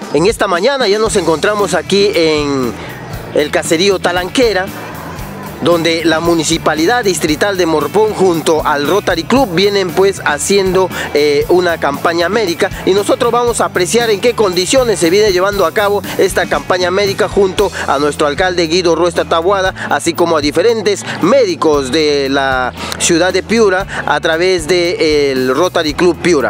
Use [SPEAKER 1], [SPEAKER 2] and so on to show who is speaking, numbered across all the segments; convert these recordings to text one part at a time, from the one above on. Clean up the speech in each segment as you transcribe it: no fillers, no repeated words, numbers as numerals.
[SPEAKER 1] En esta mañana ya nos encontramos aquí en el caserío Talanquera, donde la Municipalidad Distrital de Morpón junto al Rotary Club vienen pues haciendo una campaña médica, y nosotros vamos a apreciar en qué condiciones se viene llevando a cabo esta campaña médica junto a nuestro alcalde Guido Ruesta Taboada, así como a diferentes médicos de la ciudad de Piura a través del Rotary Club Piura.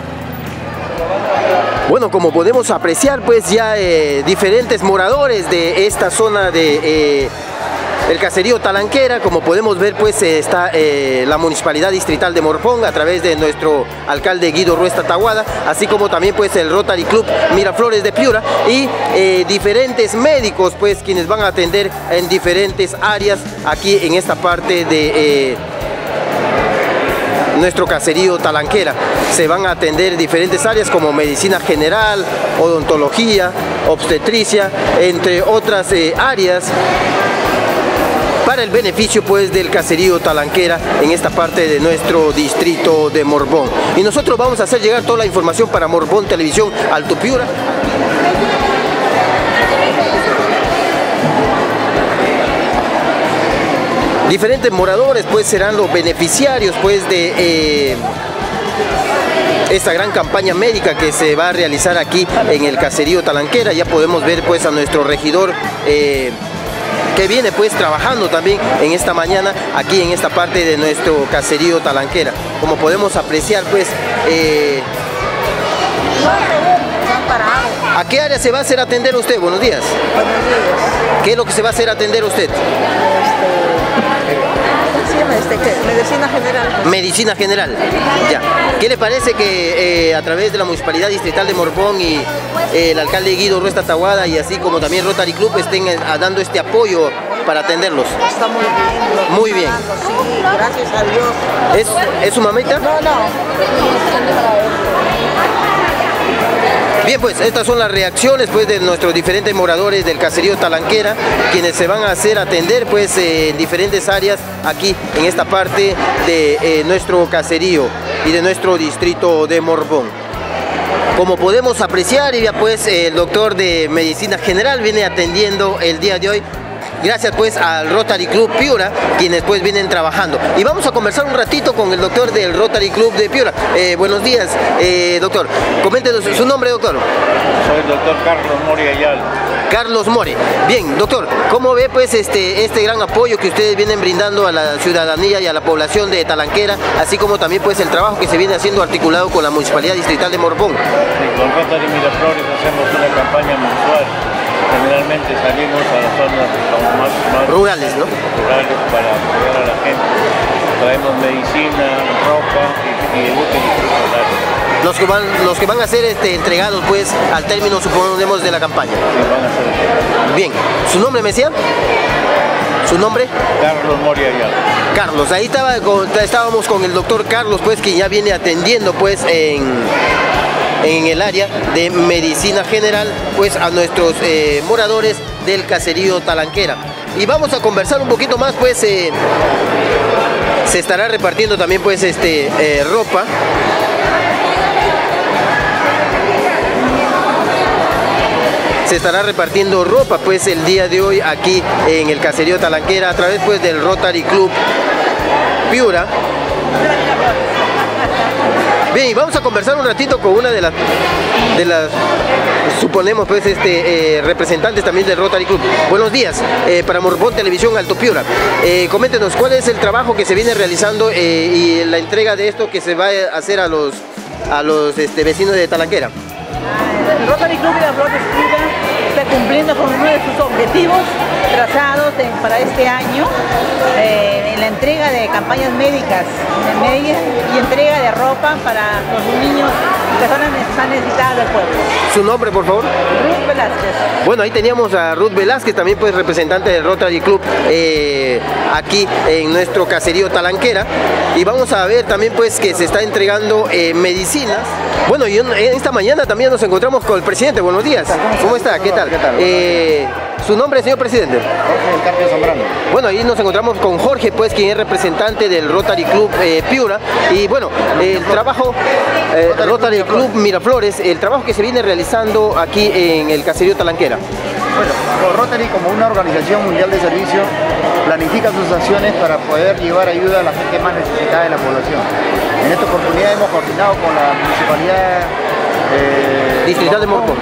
[SPEAKER 1] Bueno, como podemos apreciar pues ya diferentes moradores de esta zona de el caserío Talanquera, como podemos ver pues está la Municipalidad Distrital de Morpón a través de nuestro alcalde Guido Ruesta Taboada, así como también pues el Rotary Club Miraflores de Piura y diferentes médicos pues quienes van a atender en diferentes áreas aquí en esta parte de nuestro caserío Talanquera. Se van a atender diferentes áreas como medicina general, odontología, obstetricia, entre otras áreas, para el beneficio pues del caserío Talanquera en esta parte de nuestro distrito de Morpón. Y nosotros vamos a hacer llegar toda la información para Morpón Televisión Alto Piura. Diferentes moradores pues serán los beneficiarios pues de esta gran campaña médica que se va a realizar aquí en el caserío Talanquera. Ya podemos ver pues a nuestro regidor que viene pues trabajando también en esta mañana aquí en esta parte de nuestro caserío Talanquera. Como podemos apreciar pues ¿a qué área se va a hacer atender usted? Buenos días.
[SPEAKER 2] Buenos días.
[SPEAKER 1] ¿Qué es lo que se va a hacer atender usted?
[SPEAKER 2] Medicina general.
[SPEAKER 1] Medicina general. Ya. ¿Qué le parece que a través de la Municipalidad Distrital de Morpón y el alcalde Guido Ruesta Taboada y así como también Rotary Club estén dando este apoyo para atenderlos?
[SPEAKER 2] Está muy bien.
[SPEAKER 1] Muy bien.
[SPEAKER 2] Sí, gracias a Dios.
[SPEAKER 1] ¿Es su mamita?
[SPEAKER 2] No.
[SPEAKER 1] Bien, pues estas son las reacciones pues de nuestros diferentes moradores del caserío Talanquera, quienes se van a hacer atender pues en diferentes áreas aquí en esta parte de nuestro caserío y de nuestro distrito de Morpón. Como podemos apreciar, ya pues el doctor de Medicina General viene atendiendo el día de hoy, gracias pues al Rotary Club Piura, quienes pues vienen trabajando. Y vamos a conversar un ratito con el doctor del Rotary Club de Piura. Buenos días, doctor. Coméntenos su nombre, doctor.
[SPEAKER 3] Soy el doctor Carlos Mori Ayala.
[SPEAKER 1] Carlos Mori. Bien, doctor, ¿cómo ve pues este gran apoyo que ustedes vienen brindando a la ciudadanía y a la población de Talanquera, así como también pues el trabajo que se viene haciendo articulado con la Municipalidad Distrital de Morpón?
[SPEAKER 3] Sí, con Rotary Miraflores hacemos una campaña mensual. Generalmente salimos a las zonas más
[SPEAKER 1] rurales, ¿no?
[SPEAKER 3] Rurales para apoyar a la gente. Traemos medicina, ropa y útiles escolares.
[SPEAKER 1] Los que van a ser entregados pues al término, suponemos, de la campaña.
[SPEAKER 3] Sí, van a ser.
[SPEAKER 1] Bien, ¿su nombre me decía? ¿Su nombre?
[SPEAKER 3] Carlos Mori Ayala.
[SPEAKER 1] Carlos, ahí estábamos con el doctor Carlos pues, que ya viene atendiendo pues en el área de medicina general pues a nuestros moradores del caserío Talanquera. Y vamos a conversar un poquito más pues se estará repartiendo también pues ropa. Se estará repartiendo ropa pues el día de hoy aquí en el caserío Talanquera a través pues del Rotary Club Piura. Bien, y vamos a conversar un ratito con una de las suponemos pues representantes también del Rotary Club. Buenos días, para Morpón Televisión Alto Piura. Coméntenos cuál es el trabajo que se viene realizando y la entrega de esto que se va a hacer a los vecinos de Talanquera.
[SPEAKER 2] El Rotary Club Miraflores está cumpliendo con uno de sus objetivos trazados para este año, en la entrega de campañas médicas y entrega de ropa para los niños y personas más necesitadas del pueblo.
[SPEAKER 1] ¿Su nombre, por favor?
[SPEAKER 2] Ruth Velázquez.
[SPEAKER 1] Bueno, ahí teníamos a Ruth Velázquez, también pues representante del Rotary Club aquí en nuestro caserío Talanquera, y vamos a ver también pues que se está entregando medicinas. Bueno, y esta mañana también nos encontramos con el presidente. Buenos días. ¿Cómo está? ¿Qué tal? ¿Su nombre, señor presidente?
[SPEAKER 4] Jorge del Carpio Zambrano.
[SPEAKER 1] Bueno, ahí nos encontramos con Jorge, pues, quien es representante del Rotary Club Piura. Y bueno, el trabajo, Rotary Club Miraflores, el trabajo que se viene realizando aquí en el caserío Talanquera.
[SPEAKER 4] Bueno, Rotary, como una organización mundial de servicio, planifica sus acciones para poder llevar ayuda a la gente más necesitada de la población. En esta oportunidad hemos coordinado con la Municipalidad
[SPEAKER 1] Distrital de Morropón.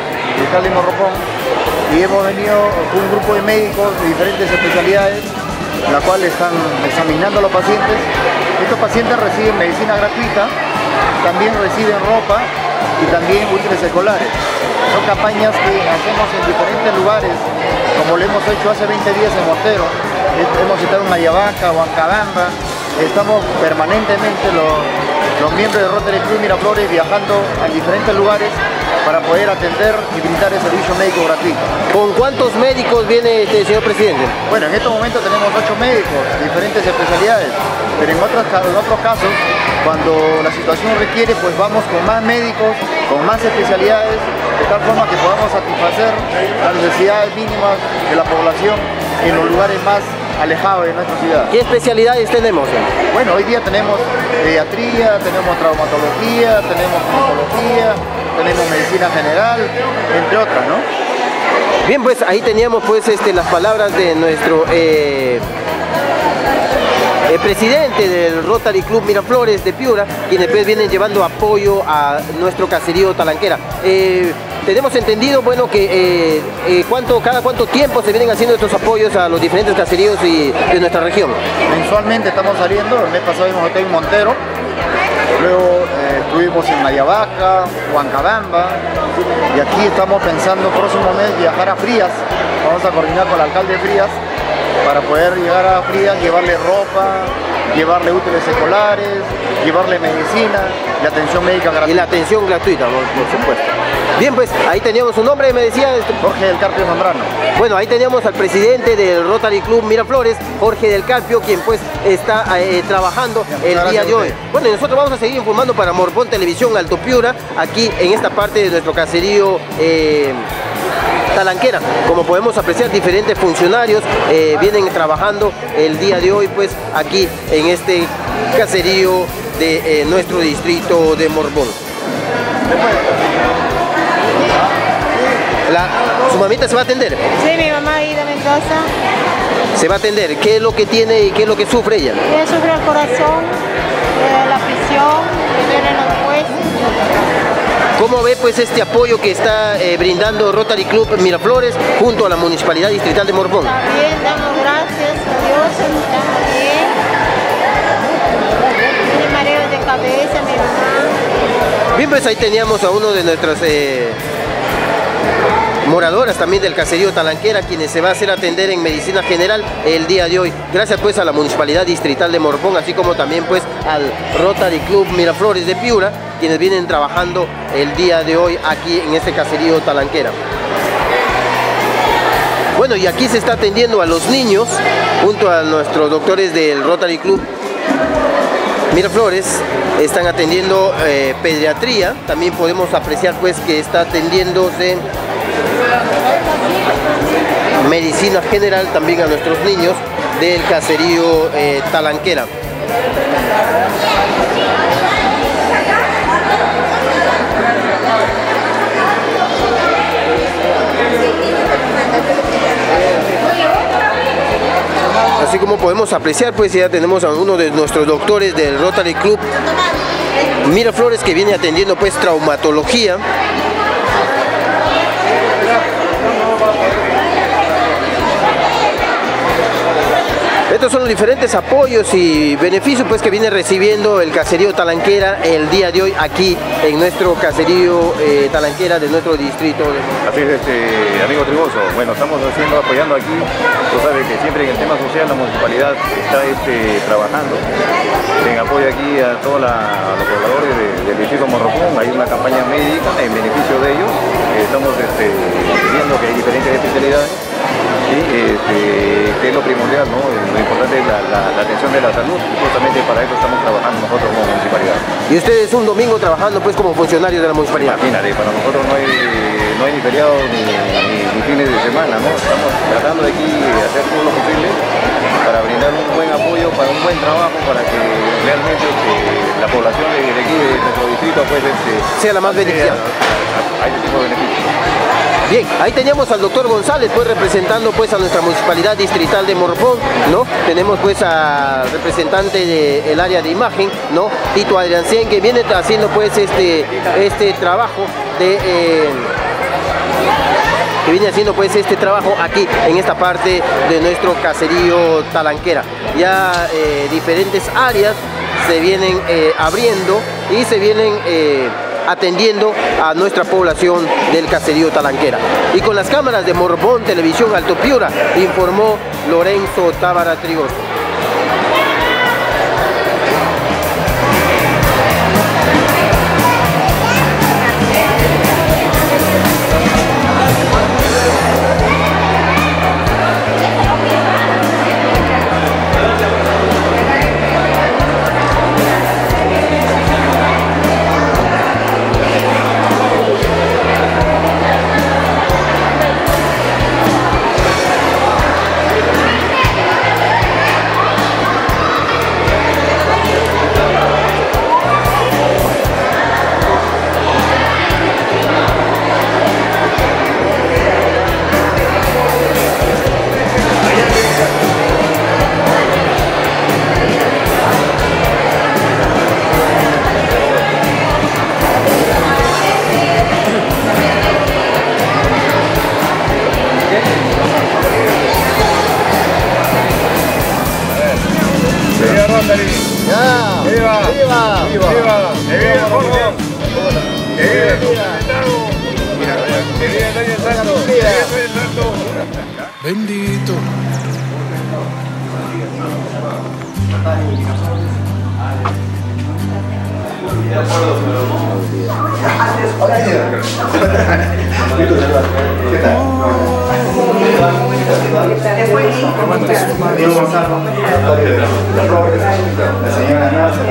[SPEAKER 4] Y hemos venido con un grupo de médicos de diferentes especialidades, la cual están examinando a los pacientes. Estos pacientes reciben medicina gratuita, también reciben ropa y también útiles escolares. Son campañas que hacemos en diferentes lugares, como lo hemos hecho hace 20 días en Mortero. Hemos estado en Mayabaca, Huancabamba. Estamos permanentemente los miembros de Rotary Club Miraflores viajando a diferentes lugares para poder atender y brindar el servicio médico gratuito.
[SPEAKER 1] ¿Con cuántos médicos viene este señor presidente?
[SPEAKER 4] Bueno, en estos momentos tenemos 8 médicos de diferentes especialidades, pero en otros casos, cuando la situación requiere, pues vamos con más médicos, con más especialidades, de tal forma que podamos satisfacer las necesidades mínimas de la población en los lugares más alejados de nuestra ciudad.
[SPEAKER 1] ¿Qué especialidades tenemos?
[SPEAKER 4] Bueno, hoy día tenemos pediatría, tenemos traumatología, tenemos oncología, tenemos medicina general, entre otras, ¿no?
[SPEAKER 1] Bien, pues ahí teníamos pues las palabras de nuestro presidente del Rotary Club Miraflores de Piura, quienes pues vienen llevando apoyo a nuestro caserío Talanquera. Tenemos entendido, bueno, que cada cuánto tiempo se vienen haciendo estos apoyos a los diferentes caseríos de nuestra región.
[SPEAKER 4] Mensualmente estamos saliendo. El mes pasado hemos estado en Montero, luego estuvimos en Mayabaca, Huancabamba, y aquí estamos pensando el próximo mes viajar a Frías. Vamos a coordinar con el alcalde de Frías para poder llegar a Frías, llevarle ropa, llevarle útiles escolares, llevarle medicina y atención médica gratuita.
[SPEAKER 1] Y la atención gratuita, por supuesto. Bien, pues ahí teníamos su nombre, me decía...
[SPEAKER 4] Jorge del Carpio Zambrano.
[SPEAKER 1] Bueno, ahí teníamos al presidente del Rotary Club Miraflores, Jorge del Carpio, quien pues está trabajando el día de hoy. Bueno, y nosotros vamos a seguir informando para Morropón Televisión Alto Piura, aquí en esta parte de nuestro caserío Talanquera. Como podemos apreciar, diferentes funcionarios vienen trabajando el día de hoy, pues aquí en este caserío de nuestro distrito de Morropón. ¿Su mamita se va a atender?
[SPEAKER 5] Sí, mi mamá Ida Mendoza.
[SPEAKER 1] ¿Se va a atender? ¿Qué es lo que tiene y qué es lo que sufre ella?
[SPEAKER 5] Ella sufre el corazón, la presión, le duelen los huesos.
[SPEAKER 1] ¿Cómo ve pues este apoyo que está brindando Rotary Club Miraflores junto a la Municipalidad Distrital de Morropón?
[SPEAKER 5] Está bien, damos gracias a Dios, estamos bien. Tiene mareos de cabeza, mi mamá.
[SPEAKER 1] Bien, pues ahí teníamos a uno de nuestras moradoras también del caserío Talanquera, quienes se va a hacer atender en medicina general el día de hoy. Gracias pues a la Municipalidad Distrital de Morropón, así como también pues al Rotary Club Miraflores de Piura, quienes vienen trabajando el día de hoy aquí en este caserío Talanquera. Bueno, y aquí se está atendiendo a los niños junto a nuestros doctores del Rotary Club Miraflores. Están atendiendo pediatría. También podemos apreciar pues que está atendiéndose medicina general también a nuestros niños del caserío Talanquera. Así como podemos apreciar, pues ya tenemos a uno de nuestros doctores del Rotary Club Miraflores que viene atendiendo pues traumatología. Estos son los diferentes apoyos y beneficios pues que viene recibiendo el caserío Talanquera el día de hoy aquí en nuestro caserío Talanquera de nuestro distrito.
[SPEAKER 6] Así es, amigo Triboso. Bueno, estamos apoyando aquí. Tú sabes que siempre en el tema social la municipalidad está trabajando en apoyo aquí a todos los pobladores del distrito Morropón. Hay una campaña médica en beneficio de ellos. Estamos viendo que hay diferentes especialidades. Sí, que es lo primordial, ¿no? Lo importante es la atención de la salud, y justamente para eso estamos trabajando nosotros como municipalidad.
[SPEAKER 1] Y ustedes un domingo trabajando pues como funcionarios de la municipalidad.
[SPEAKER 6] Imagínate, para nosotros no hay ni feriado ni fin fines de semana, ¿no? Estamos tratando de aquí hacer todo lo posible para brindar un buen apoyo, para un buen trabajo, para que realmente la población de aquí, de nuestro distrito, pues
[SPEAKER 1] sea la más beneficiada.
[SPEAKER 6] A este tipo de beneficios.
[SPEAKER 1] Bien, ahí teníamos al doctor González, pues representando pues a nuestra municipalidad distrital de Morropón, ¿no? Tenemos pues al representante del área de imagen, ¿no? Tito Adriancén, que viene haciendo pues este trabajo de... que viene haciendo pues este trabajo aquí en esta parte de nuestro caserío Talanquera. Ya diferentes áreas se vienen abriendo y se vienen atendiendo a nuestra población del caserío Talanquera. Y con las cámaras de Morropón Televisión Alto Piura, informó Lorenzo Tábara Trigoso.
[SPEAKER 7] Bendito.
[SPEAKER 4] La señora Nasa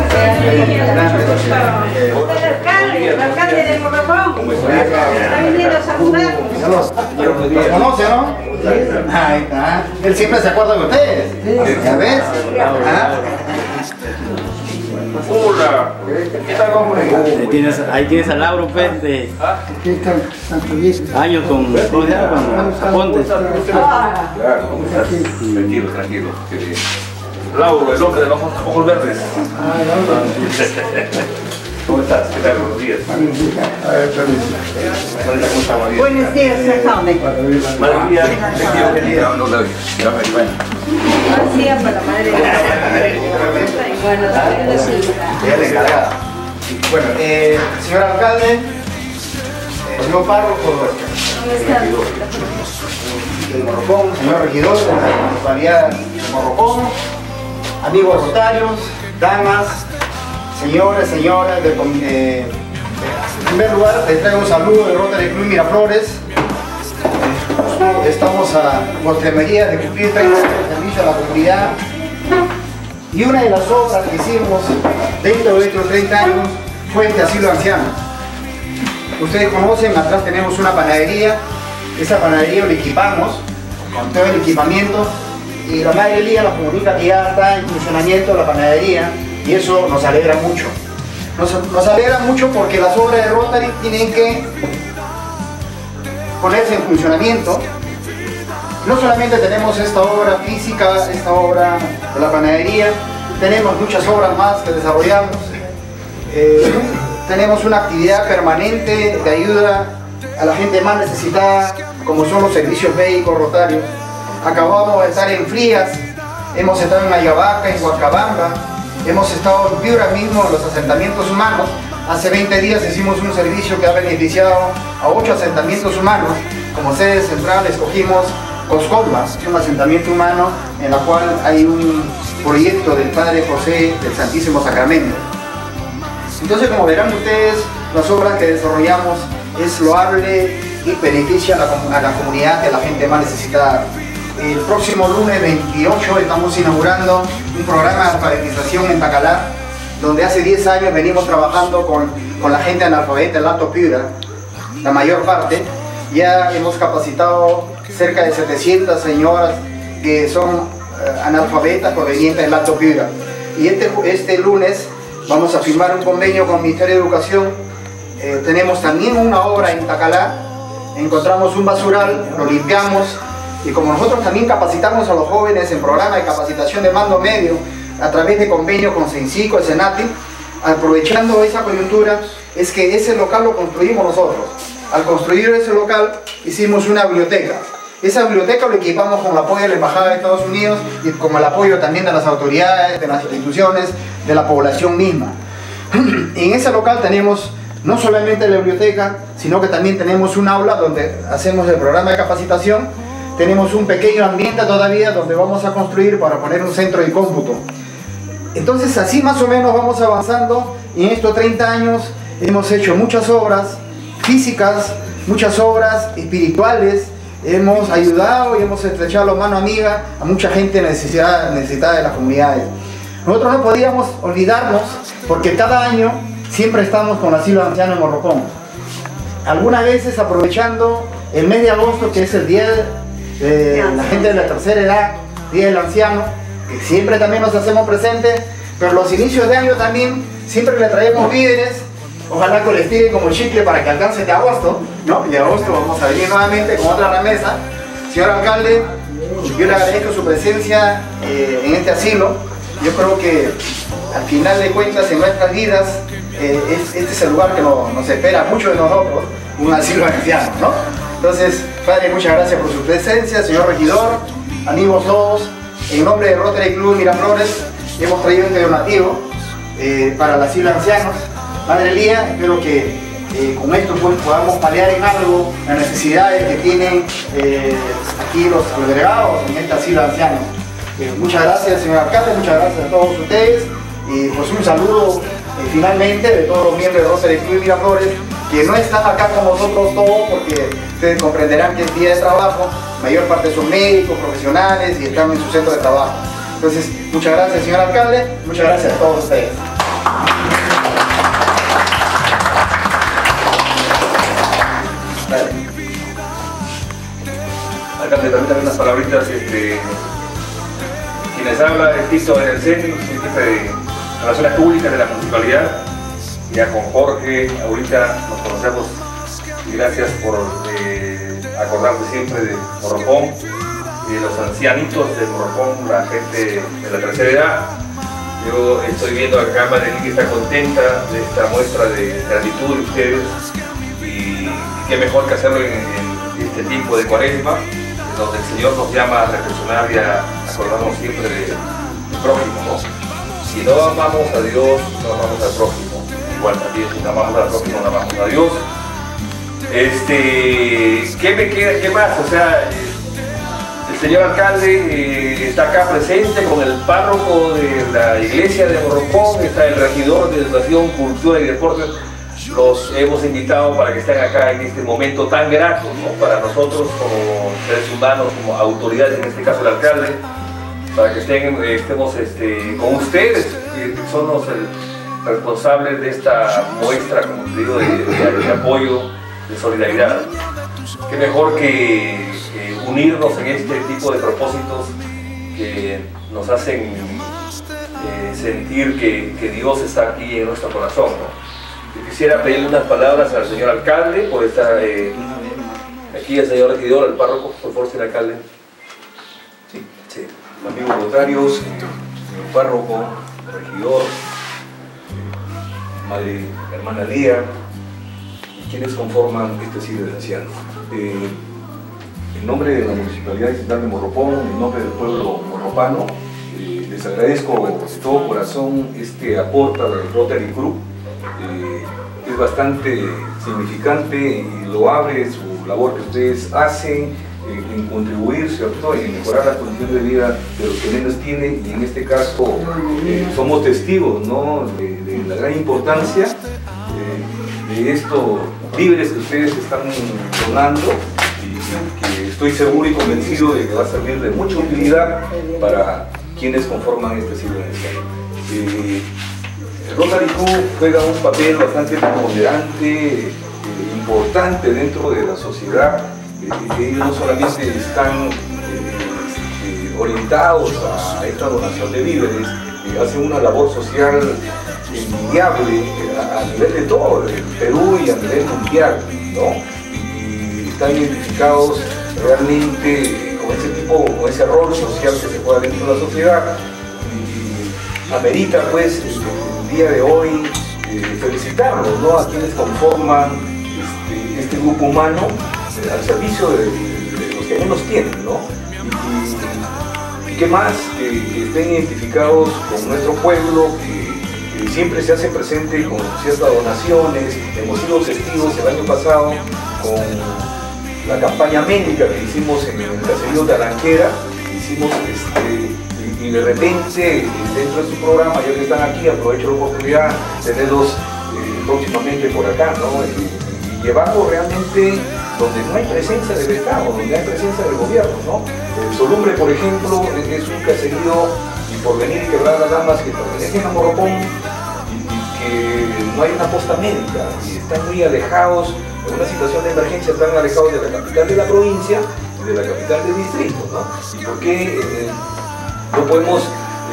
[SPEAKER 5] el alcalde de Morropón está viniendo a saludarnos.
[SPEAKER 4] ¿Los conoce, no? Ahí está. Él siempre se acuerda de ustedes. ¿Ya ves?
[SPEAKER 3] Hola, ¿qué tal, hombre?
[SPEAKER 8] Ahí tienes a Lauro, pues, de años con Apontes.
[SPEAKER 3] Claro, ¿cómo estás? Tranquilo, tranquilo. Qué bien. Lauro, el hombre de los ojos verdes. ¿Cómo estás? ¿Qué tal? Buenos días.
[SPEAKER 2] Buenos días, alcalde.
[SPEAKER 3] Buenos días.
[SPEAKER 5] Hacía para la madre
[SPEAKER 4] Bueno, señor alcalde, señor párroco de Morropón, señor regidor de la municipalidad de Morropón, amigos rotarios, damas, señores, señoras, en primer lugar les traigo un saludo del Rotary Club Miraflores. Estamos a postremería de cumplir 30 años de servicio a la comunidad y una de las obras que hicimos dentro de estos 30 años fue este asilo anciano. Ustedes conocen, atrás tenemos una panadería. Esa panadería lo equipamos con todo el equipamiento y la Madre Elía nos comunica que ya está en funcionamiento la panadería y eso nos alegra mucho. Nos alegra mucho porque las obras de Rotary tienen que ponerse en funcionamiento. No solamente tenemos esta obra física, esta obra de la panadería, tenemos muchas obras más que desarrollamos. Tenemos una actividad permanente de ayuda a la gente más necesitada, como son los servicios médicos rotarios. Acabamos de estar en Frías, hemos estado en Ayabaca, en Huacabamba, hemos estado en Piura mismo, en los asentamientos humanos. Hace 20 días hicimos un servicio que ha beneficiado a 8 asentamientos humanos. Como sede central escogimos Coscomas, un asentamiento humano en la cual hay un proyecto del Padre José del Santísimo Sacramento. Entonces, como verán ustedes, las obras que desarrollamos es loable y beneficia a la comunidad, a la gente más necesitada. El próximo lunes 28 estamos inaugurando un programa de alfabetización en Tacalá, donde hace 10 años venimos trabajando con la gente analfabeta del Alto Piura, la mayor parte, Ya hemos capacitado cerca de 700 señoras que son analfabetas provenientes del Alto Piura. Y este lunes vamos a firmar un convenio con el Ministerio de Educación. Tenemos también una obra en Tacalá. Encontramos un basural, lo limpiamos, y como nosotros también capacitamos a los jóvenes en programa de capacitación de mando medio a través de convenios con CENCICO, el SENATI, aprovechando esa coyuntura, es que ese local lo construimos nosotros. Al construir ese local hicimos una biblioteca. Esa biblioteca lo equipamos con el apoyo de la Embajada de Estados Unidos y con el apoyo también de las autoridades, de las instituciones, de la población misma. En ese local tenemos no solamente la biblioteca, sino que también tenemos un aula donde hacemos el programa de capacitación. Tenemos un pequeño ambiente todavía donde vamos a construir para poner un centro de cómputo. Entonces así más o menos vamos avanzando, y en estos 30 años hemos hecho muchas obras físicas, muchas obras espirituales. Hemos ayudado y hemos estrechado la mano amiga a mucha gente necesitada de las comunidades. Nosotros no podíamos olvidarnos, porque cada año siempre estamos con el asilo de ancianos en Morropón. Algunas veces aprovechando el mes de agosto, que es el día de la gente de la tercera edad, Día del Anciano, que siempre también nos hacemos presentes, pero los inicios de año también siempre le traemos víveres. Ojalá que les tire como chicle para que alcance de agosto, ¿no? Y de agosto vamos a venir nuevamente con otra remesa. Señor alcalde, yo le agradezco su presencia en este asilo. Yo creo que al final de cuentas en nuestras vidas este es el lugar que nos espera mucho de nosotros, un asilo de ancianos, ¿no? Entonces, padre, muchas gracias por su presencia, señor regidor, amigos todos. En nombre de Rotary Club Miraflores hemos traído este donativo para el asilo de ancianos. Madre Lía, espero que con esto pues, podamos paliar en algo las necesidades que tienen aquí los delegados en este asilo de ancianos. Muchas gracias, señor alcalde, muchas gracias a todos ustedes, y pues un saludo finalmente de todos los miembros de Rotary Club Miraflores, que no están acá con nosotros todos, porque ustedes comprenderán que es día de trabajo, la mayor parte son médicos, profesionales, y están en su centro de trabajo. Entonces, muchas gracias, señor alcalde, muchas gracias a todos ustedes.
[SPEAKER 7] Alcalde, permítame unas palabritas. Quienes habla es Tito en el CENI, jefe de Relaciones Públicas de la Municipalidad. Ya con Jorge, ahorita nos conocemos, y gracias por acordarse siempre de Morropón y de los ancianitos de Morropón, la gente de la tercera edad. Yo estoy viendo acá a Madre que está contenta de esta muestra de gratitud de ustedes, y qué mejor que hacerlo en este tiempo de Cuaresma, donde el Señor nos llama a reflexionar y a acordarnos siempre del prójimo, ¿no? Si no amamos a Dios, no amamos al prójimo. Igual también, si no amamos al prójimo, no amamos a Dios. ¿Qué me queda? ¿Qué más? O sea, el señor alcalde está acá presente con el párroco de la iglesia de Morropón, está el regidor de Educación, Cultura y Deportes. Los hemos invitado para que estén acá en este momento tan grato, ¿no? Para nosotros como seres humanos, como autoridades, en este caso el alcalde, para que estemos con ustedes, que son los responsables de esta muestra, como te digo, de apoyo, de solidaridad. Qué mejor que unirnos en este tipo de propósitos que nos hacen sentir que Dios está aquí en nuestro corazón, ¿no? Yo quisiera pedirle unas palabras al señor alcalde por estar aquí, al señor regidor, al párroco, por favor, señor alcalde.
[SPEAKER 9] Sí. Amigos rotarios, señor párroco, regidor, madre hermana Lía, y quienes conforman este asilo de ancianos. En nombre de la Municipalidad Distrital de Morropón, en nombre del pueblo morropano, les agradezco de todo corazón este aporte al Rotary Club. Es bastante significante y loable su labor que ustedes hacen en contribuir, ¿cierto?, en mejorar la condición de vida de los que menos tienen, y en este caso somos testigos, ¿no?, de la gran importancia de estos víveres que ustedes están donando, y que estoy seguro y convencido de que va a servir de mucha utilidad para quienes conforman este asilo de ancianos. El Rotary Club juega un papel bastante preponderante, importante dentro de la sociedad, que ellos no solamente están orientados a esta donación de víveres, hacen una labor social envidiable a nivel de todo el Perú y a nivel mundial, ¿no? Y están identificados realmente con ese rol social que se juega dentro de la sociedad, y amerita pues el día de hoy felicitarlos, ¿no?, a quienes conforman este grupo humano al servicio de los que menos tienen, ¿no? Y qué más que estén identificados con nuestro pueblo, que siempre se hace presente con ciertas donaciones. Hemos sido testigos el año pasado con la campaña médica que hicimos en el caserío Talanquera. Hicimos y de repente dentro de su programa, ya que están aquí, aprovecho la oportunidad de tenerlos próximamente por acá, ¿no? Y llevando realmente donde no hay presencia del Estado, donde hay presencia del gobierno, ¿no? Solumbre, por ejemplo, es un caserío y Porvenir y Quebrada Damas que pertenecen a Morropón, y que no hay una posta médica, y están muy alejados, en una situación de emergencia están alejados de la capital de la provincia y de la capital del distrito, ¿no? ¿Y por qué no podemos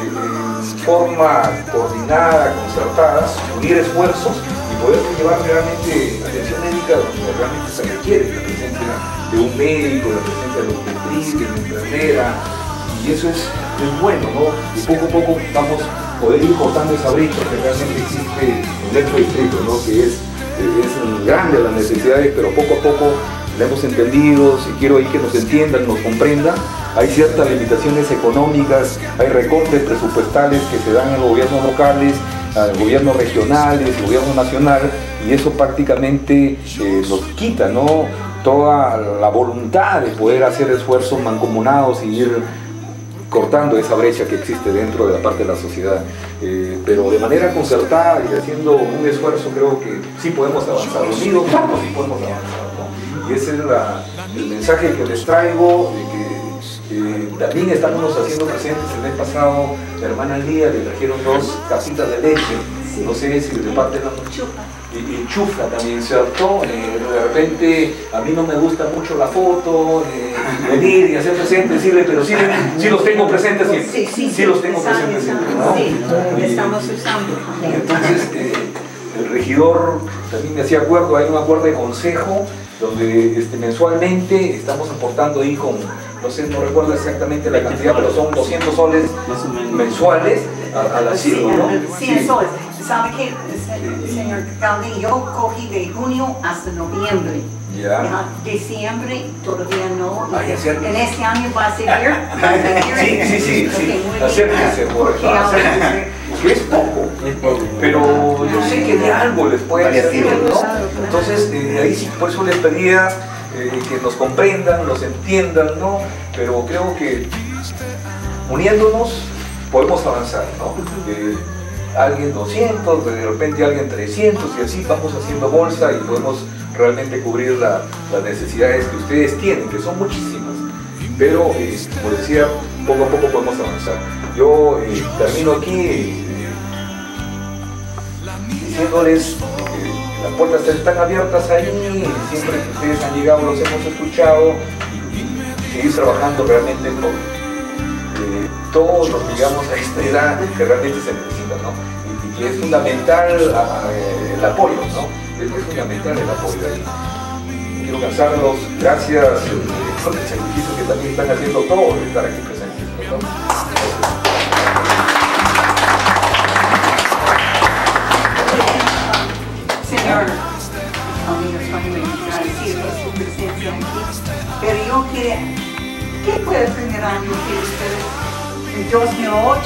[SPEAKER 9] en forma coordinada, concertada, unir esfuerzos y poder llevar realmente atención médica donde realmente se requiere la presencia de un médico, la presencia de obstetriz, de una enfermera? Y eso es bueno, ¿no? Y poco a poco vamos a poder ir cortando esa brecha que realmente existe en nuestro distrito, ¿no? Que es grande las necesidades, pero poco a poco la hemos entendido. Si quiero ahí que nos entiendan, nos comprendan, hay ciertas limitaciones económicas, hay recortes presupuestales que se dan en los gobiernos locales, gobiernos regionales, gobierno nacional, y eso prácticamente nos quita, ¿no?, toda la voluntad de poder hacer esfuerzos mancomunados y ir cortando esa brecha que existe dentro de la parte de la sociedad. Pero de manera concertada y haciendo un esfuerzo, creo que sí podemos avanzar. Unidos, sí podemos avanzar, ¿no? Y ese es el mensaje que les traigo, de que también estamos haciendo presentes. El mes pasado, la hermana Lía le trajeron 2 cajitas de leche, no sé si de parte de la y Chufla también, ¿cierto? De repente a mí no me gusta mucho la foto, venir y hacer presente, decirle, pero sí los tengo presentes siempre. Sí los tengo presentes siempre, ¿no?
[SPEAKER 10] Sí, estamos usando.
[SPEAKER 9] Entonces, el regidor también me hacía acuerdo, hay un acuerdo de consejo donde mensualmente estamos aportando ahí con, no recuerdo exactamente la cantidad, pero son 200 soles mensuales a la CIRO, ¿no?
[SPEAKER 10] 100 soles. ¿Sabe qué, señor alcalde? Yo cogí de junio hasta noviembre.
[SPEAKER 9] Ya.
[SPEAKER 10] Diciembre todavía no.
[SPEAKER 9] En
[SPEAKER 10] este año va a seguir.
[SPEAKER 9] Sí. Acérquese, por favor. Acérquese, que es poco. Pero yo sé que de algo les puede servir, ¿no? Entonces, ahí sí, por eso les pedía que nos comprendan, nos entiendan, ¿no? Pero creo que uniéndonos podemos avanzar, ¿no? Alguien 200, de repente alguien 300, y así vamos haciendo bolsa y podemos realmente cubrir las necesidades que ustedes tienen, que son muchísimas. Pero, como decía, poco a poco podemos avanzar. Yo termino aquí diciéndoles que las puertas están abiertas ahí, siempre que ustedes han llegado los hemos escuchado, y seguir trabajando realmente por todos los que llegamos a esta edad que realmente se necesita, ¿no? Y es fundamental el apoyo, ¿no? Es fundamental el apoyo ahí. Quiero cansarlos, gracias por el sacrificio que también están haciendo todos de estar aquí presentes, ¿no?
[SPEAKER 10] Señor, amigos, agradecido por su presencia aquí, pero yo quería, ¿qué fue el primer año que ustedes, en 2008,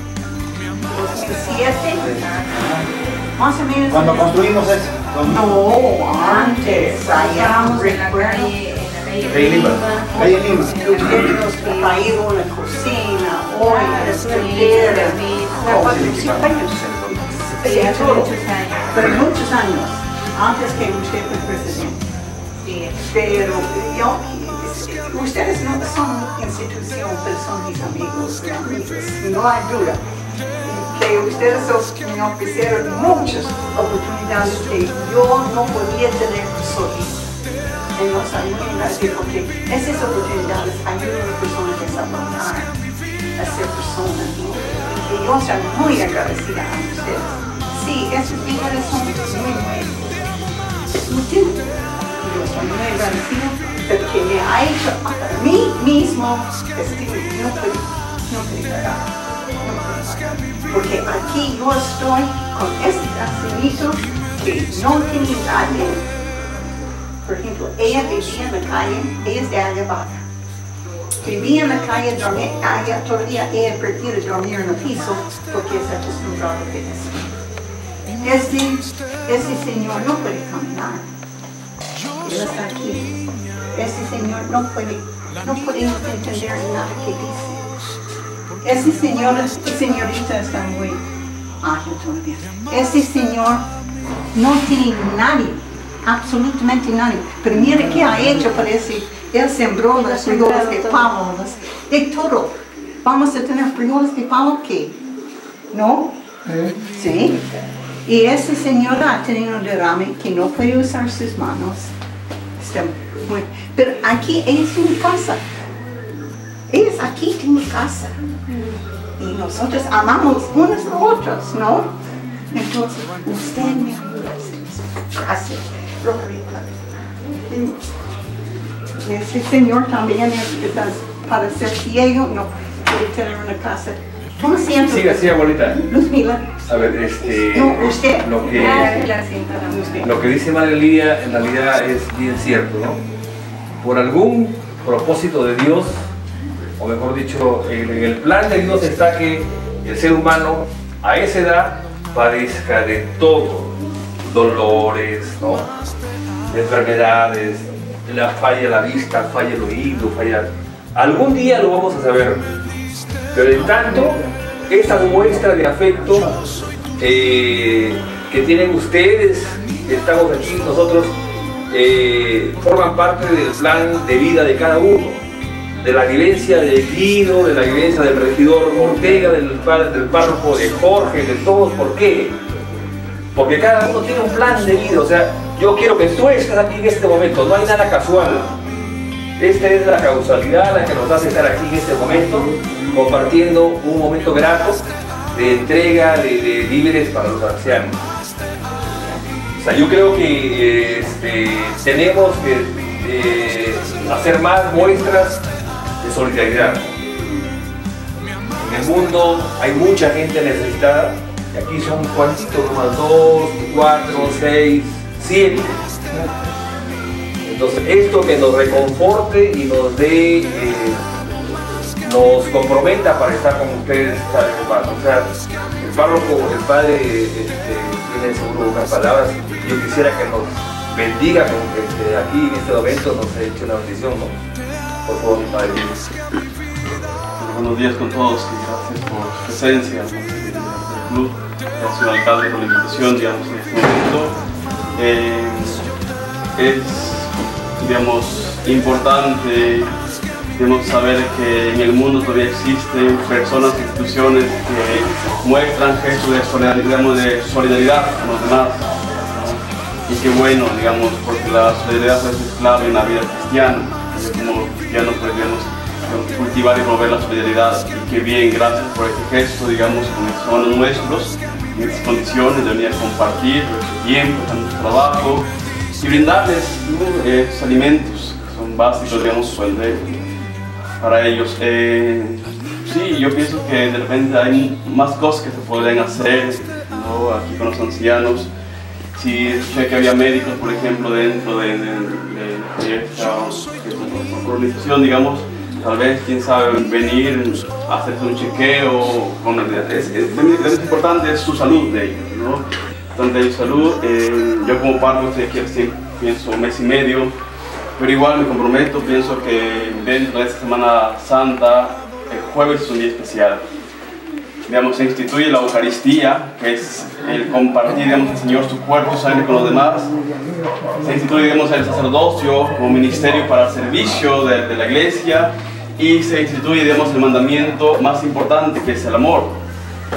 [SPEAKER 10] 2007, más o menos?
[SPEAKER 4] Cuando construimos eso.
[SPEAKER 10] No, antes, allá recuerdo.
[SPEAKER 4] Calle Lima.
[SPEAKER 10] Ustedes nos trajeron la cocina, olla, estrellera, pero muchos años, antes que usted fue presidente. Pero ustedes no son institución, pero son mis amigos, no hay duda. que ustedes me ofrecieron muchas oportunidades que yo no podía tener solito. Y los ayudan porque esas oportunidades ayudan a las personas a desarrollar, a ser personas, ¿no? Y yo estoy muy agradecida a ustedes. Sí, esos señores son muy útiles. Yo estoy muy agradecida porque me ha hecho para mí mismo no puedo pagar. Porque aquí yo estoy con este ancianito que no tiene nadie. Por ejemplo, ella vivía en la calle, ella es de Área Baja. Vivía en la calle, dormía, todavía ella prefiere dormir en el piso porque es acostumbrado a eso. Este señor no puede caminar. Él está aquí. Este señor no puede entender nada que dice. Ese señor y señorita están muy ágil todavía. Ese señor no tiene nadie, absolutamente nadie. Pero mire qué ha hecho, parece. Él sembró las frijoles de pavo, de todo. Vamos a tener frijoles de pavo, ¿qué? ¿No? Sí. Y ese señor ha tenido un derrame que no puede usar sus manos. Pero aquí es una casa. Ellos aquí tienen casa. Y nosotros amamos unos a otros, ¿no? Entonces, usted me ayuda a hacer eso. Gracias. Ese señor también para ser ciego, no puede tener una casa. ¿Cómo se llama?
[SPEAKER 7] Sí, abuelita.
[SPEAKER 10] Luzmila.
[SPEAKER 7] A ver,
[SPEAKER 10] no, usted.
[SPEAKER 7] Lo que dice Madre Lidia en realidad es bien cierto, ¿no? Por algún propósito de Dios, o mejor dicho, en el plan de Dios está que el ser humano a esa edad padezca de todo, dolores, ¿no? Enfermedades, falla la vista, falla el oído, falla... Algún día lo vamos a saber, pero en tanto, esta muestra de afecto que tienen ustedes, que estamos aquí nosotros, forman parte del plan de vida de cada uno, de la vivencia de Guido, de la vivencia del regidor Ortega, del párroco de Jorge, de todos. ¿Por qué? Porque cada uno tiene un plan de vida. O sea, yo quiero que tú estés aquí en este momento, no hay nada casual. Esta es la causalidad la que nos hace estar aquí en este momento, compartiendo un momento grato de entrega de víveres para los ancianos. O sea, yo creo que tenemos que hacer más muestras de solidaridad. En el mundo hay mucha gente necesitada, y aquí son cuantitos, nomás 2, 4, 6, 7. Entonces esto que nos reconforte y nos dé, nos comprometa para estar con ustedes, hermano. O sea, el párroco, el padre tiene seguro unas palabras. Yo quisiera que nos bendiga con que aquí en este momento nos ha hecho una bendición, ¿no? Por favor, mi padre.
[SPEAKER 8] Buenos días con todos y gracias por su presencia en el club. Gracias al alcalde por la invitación, digamos, en este momento. Es, digamos, importante, digamos, saber que en el mundo todavía existen personas e instituciones que muestran gestos de solidaridad con los demás, ¿no? Y qué bueno, digamos, porque la solidaridad es clave en la vida cristiana. Como cristianos, pues, digamos, cultivar y promover la solidaridad. Y qué bien, gracias por este gesto, digamos, con los hermanos nuestros, en estas condiciones de venir a compartir nuestro tiempo, nuestro trabajo y brindarles estos alimentos que son básicos, digamos, pues, para ellos. Sí, yo pienso que de repente hay más cosas que se podrían hacer, ¿no? Aquí con los ancianos. Si escuché que había médicos, por ejemplo, dentro de esta organización, digamos, tal vez, quién sabe, venir a hacerse un chequeo. Es importante, es su salud de ellos, ¿no? Importante su salud. Yo como párroco estoy aquí hace, pienso, un mes y medio, pero igual me comprometo, pienso que dentro de esta Semana Santa, el jueves es un día especial. Digamos, se instituye la Eucaristía, que es el compartir, digamos, el Señor su cuerpo y sangre con los demás. Se instituye, digamos, el sacerdocio como ministerio para el servicio de la iglesia, y se instituye, digamos, el mandamiento más importante, que es el amor, ¿no?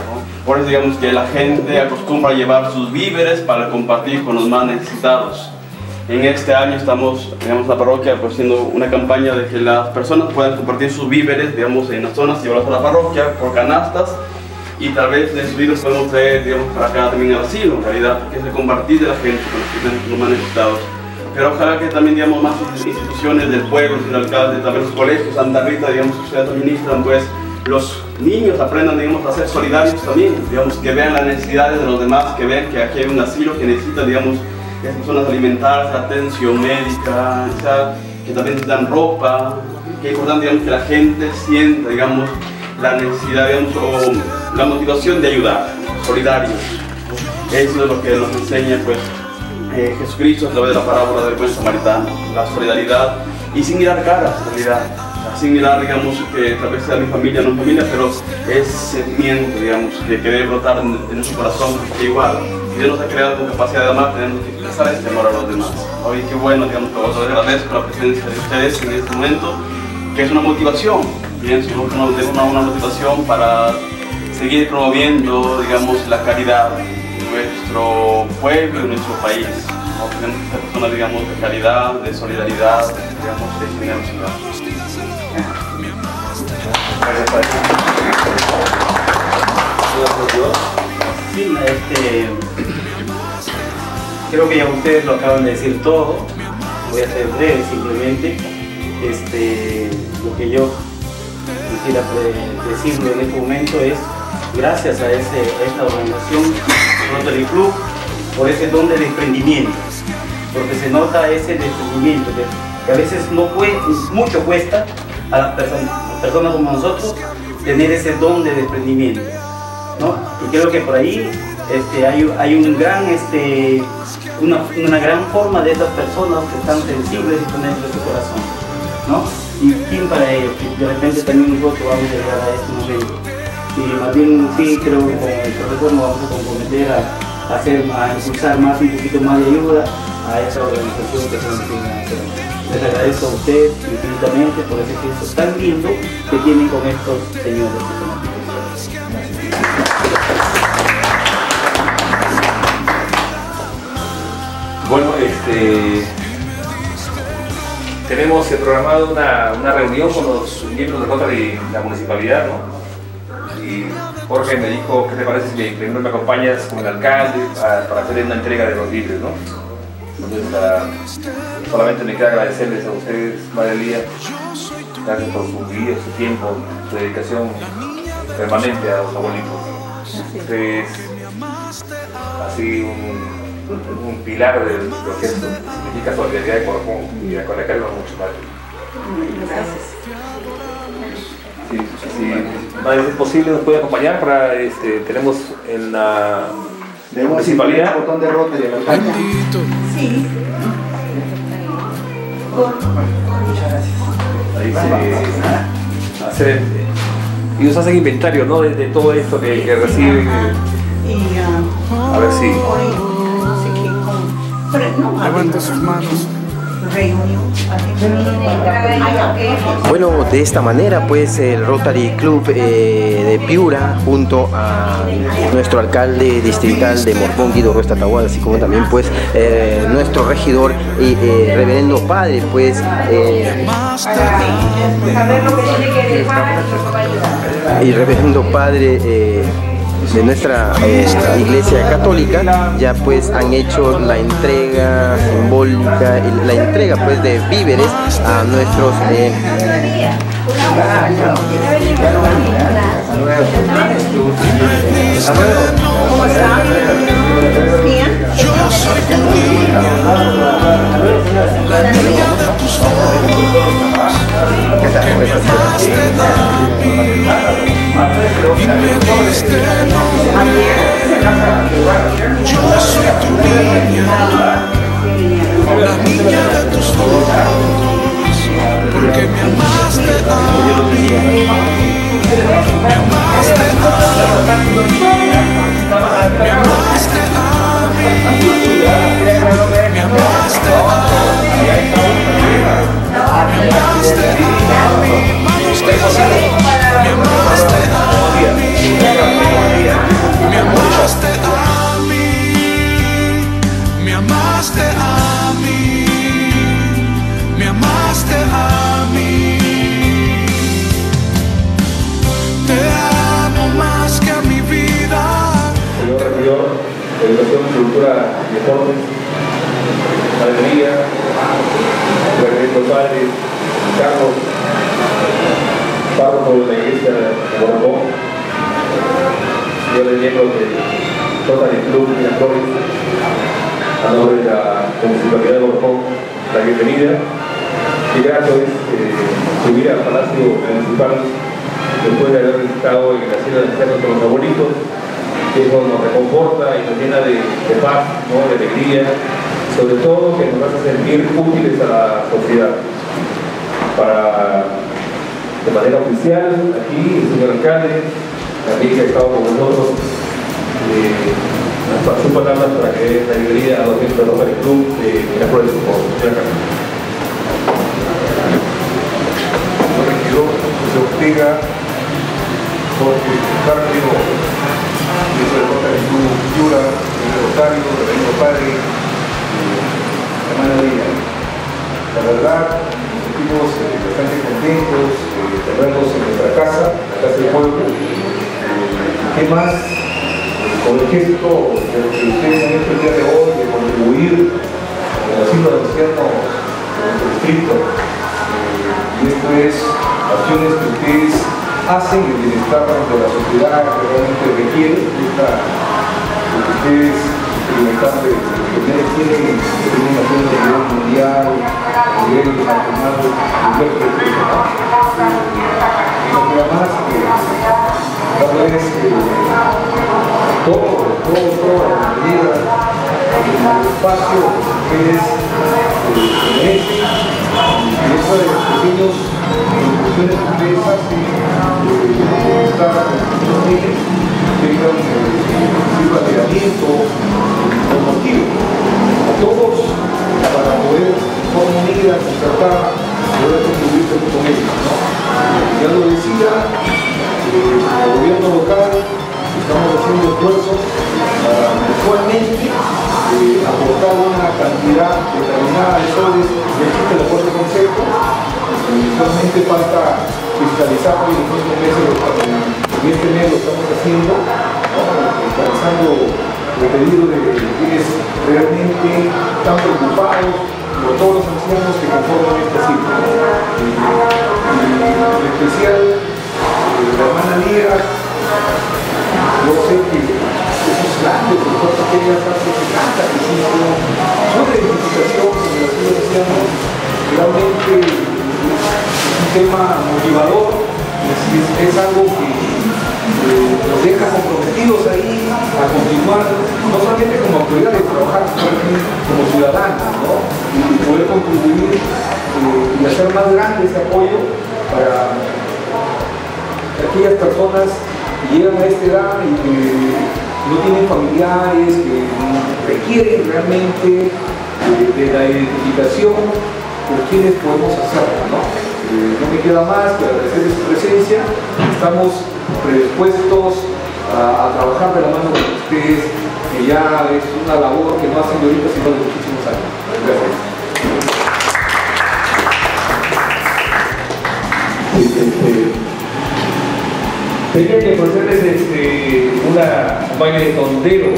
[SPEAKER 8] Por eso digamos que la gente acostumbra a llevar sus víveres para compartir con los más necesitados. En este año estamos, digamos, la parroquia haciendo una campaña de que las personas puedan compartir sus víveres, digamos, en las zonas, llevarlos a la parroquia por canastas, y tal vez de sus víveres podemos traer, digamos, para acá también al asilo, en realidad, que es el compartir de la gente con los más necesitados. Pero ojalá que también, digamos, más instituciones del pueblo, el alcalde, también los colegios, Santa Rita, digamos, que ustedes administran, pues, los niños aprendan, digamos, a ser solidarios también, digamos, que vean las necesidades de los demás, que vean que aquí hay un asilo que necesita, digamos, esas zonas alimentarias, atención médica, o sea, que también necesitan ropa, que es importante, digamos, que la gente sienta, digamos, la necesidad, digamos, o la motivación de ayudar, solidarios. Eso es lo que nos enseña, pues, Jesucristo a través de la parábola del buen samaritano, la solidaridad, y sin mirar caras, en realidad, sin mirar, digamos, que tal vez sea mi familia, no mi familia, pero es sentimiento, digamos, que debe brotar en nuestro corazón, que igual, si Dios nos ha creado con capacidad de amar, tenemos que expresar este amor a los demás. Hoy qué bueno, digamos, que vos agradezco la presencia de ustedes en este momento, que es una motivación, pienso, una motivación para seguir promoviendo, digamos, la caridad en nuestro pueblo y en nuestro país. ¿No? Tenemos que ser personas, digamos, de caridad, de solidaridad, digamos, de generosidad.
[SPEAKER 11] Sí, creo que ya ustedes lo acaban de decir todo. Voy a ser breve simplemente. Lo que yo quisiera decirlo en este momento es gracias a esta organización Rotary Club por ese don de desprendimiento, porque se nota ese desprendimiento que a veces mucho cuesta a las personas como nosotros tener ese don de desprendimiento, ¿no? Y creo que por ahí hay una gran forma de estas personas que están sensibles y ponen de su corazón, ¿no? Y quién para ellos, de repente también nosotros vamos a llegar a este momento. Y más bien sí creo que con el profesor nos vamos a comprometer a impulsar más, un poquito más de ayuda a esa organización que se nos tiene a hacer. Les agradezco a ustedes infinitamente por ese gesto tan lindo que tienen con estos señores.
[SPEAKER 9] Bueno, tenemos programado una reunión con los miembros de Rotary de la municipalidad, ¿no? Y Jorge me dijo, ¿qué te parece si primero me acompañas con el alcalde para hacer una entrega de los libros, ¿no? Entonces, solamente me queda agradecerles a ustedes, Madre Lía, gracias por su vida, su tiempo, su dedicación permanente a los abuelitos. Ustedes, así un pilar de lo que significa solidaridad de Morropón y de con la que mucho más.
[SPEAKER 10] Gracias.
[SPEAKER 9] Si es posible, nos puede acompañar para tenemos en la municipalidad.
[SPEAKER 4] Un botón de Rotary en la calle.
[SPEAKER 10] Sí.
[SPEAKER 9] Muchas gracias. Ahí ellos hacen inventario, ¿no? De todo esto que reciben. A ver si.
[SPEAKER 1] Levanta sus manos. Bueno, de esta manera pues el Rotary Club de Piura junto a nuestro alcalde distrital de Morropón, Guido Ruesta Tahuada, así como también pues nuestro regidor y reverendo padre pues y reverendo padre de nuestra iglesia católica, ya pues han hecho la entrega simbólica, la entrega pues de víveres a nuestros
[SPEAKER 12] Yo soy tu niña, la niña de tus ojos, que me amaste y me diste amor. Yo soy tu niña, la niña de tus ojos, porque me amaste a mí, me amaste a mí, me amaste a mí, me amaste a mí, me amaste a mí, me amaste a mí.
[SPEAKER 7] Cultura y Deportes, Padre Mía, Reverendo Padre Carlos, párroco de la iglesia de Morropón, señores miembros del Rotary Club Miraflores, a nombre de la Municipalidad de Morropón, la bienvenida. Qué grato es subir al Palacio Municipal después de haber visitado en la ciudad de Ancianos con los abuelitos, que eso nos reconforta y nos llena de paz, ¿no? De alegría, sobre todo que nos hace sentir útiles a la sociedad. De manera oficial, aquí el señor alcalde, también que ha estado con nosotros, sus palabras para que dé la bienvenida a los miembros del Rotary Club de Miraflores, por favor. Señor alcalde.
[SPEAKER 9] Regidor José Ortega, Jorge Carpio, miembro del Rotary Club Piura, señor Rosario, Reverendo Padre, hermana María. La verdad, nos sentimos bastante contentos de tenerlos en nuestra casa, la casa del pueblo. ¿Qué más? Con el gesto de lo que ustedes han hecho el día de hoy, de contribuir con el asilo de ancianos de nuestro distrito. Y esto es acciones que ustedes hacen el bienestar de la sociedad que realmente requiere, lo que ustedes experimentan de que tienen una acción de nivel mundial, a nivel nacional, de nivel regional. Y lo que más que darles toda la medida, el espacio que ustedes merecen, y eso de los pequeños contribuciones que ustedes hacen, estar con ellos, tengan sirva de aliento, por motivo, a todos para poder de forma unida, concertada, poder contribuir con ellos, ¿no? Ya lo decía, el gobierno local estamos haciendo esfuerzos para mensualmente aportar una cantidad determinada de soles. Ya existe el acuerdo de concepto, solamente falta fiscalizarlo y en los próximos meses, en este mes lo estamos haciendo, ¿no? Realizando el pedido de quienes realmente están preocupados por todos los ancianos que conforman esta cifra. En especial, la hermana Lía, yo sé que esos grandes esfuerzos que ella hace, que tanta que sí, su identificación con el asilo de ancianos realmente es un tema motivador, es algo que nos deja comprometidos ahí a continuar, no solamente como autoridad de trabajar, sino como ciudadanos, ¿no? Y poder contribuir y hacer más grande ese apoyo para aquellas personas que llegan a esta edad y que no tienen familiares, que requieren realmente de la identificación por quienes podemos hacerlo, ¿no? No me queda más que agradecerles su presencia. Estamos predispuestos a trabajar de la mano con ustedes, que ya es una labor que no hacen de ahorita sino de muchísimos años. Gracias.
[SPEAKER 7] Tenía que ofrecerles un baño de tondero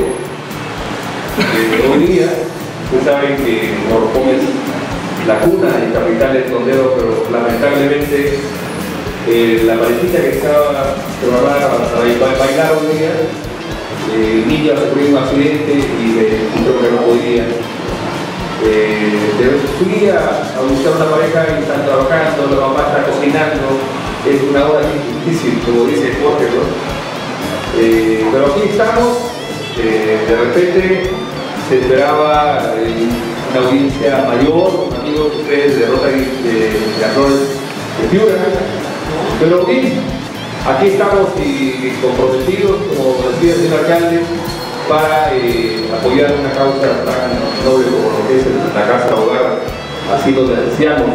[SPEAKER 7] hoy día. Ustedes saben que Morropón es la cuna y capital del tondero, pero lamentablemente la pareja que estaba programada para bailar hoy día, el niño sufrió un accidente y creo que no podía. Fui a buscar una pareja y están trabajando, la mamá está cocinando, es una hora difícil, como dice Jorge, ¿no? Pero aquí estamos, de repente se esperaba una audiencia mayor, amigos de ustedes de Rotary de Miraflores de Piura, pero bien, aquí estamos y comprometidos, como decía el señor alcalde, para apoyar una causa tan noble como lo que es la Casa Hogar Asilo de Ancianos.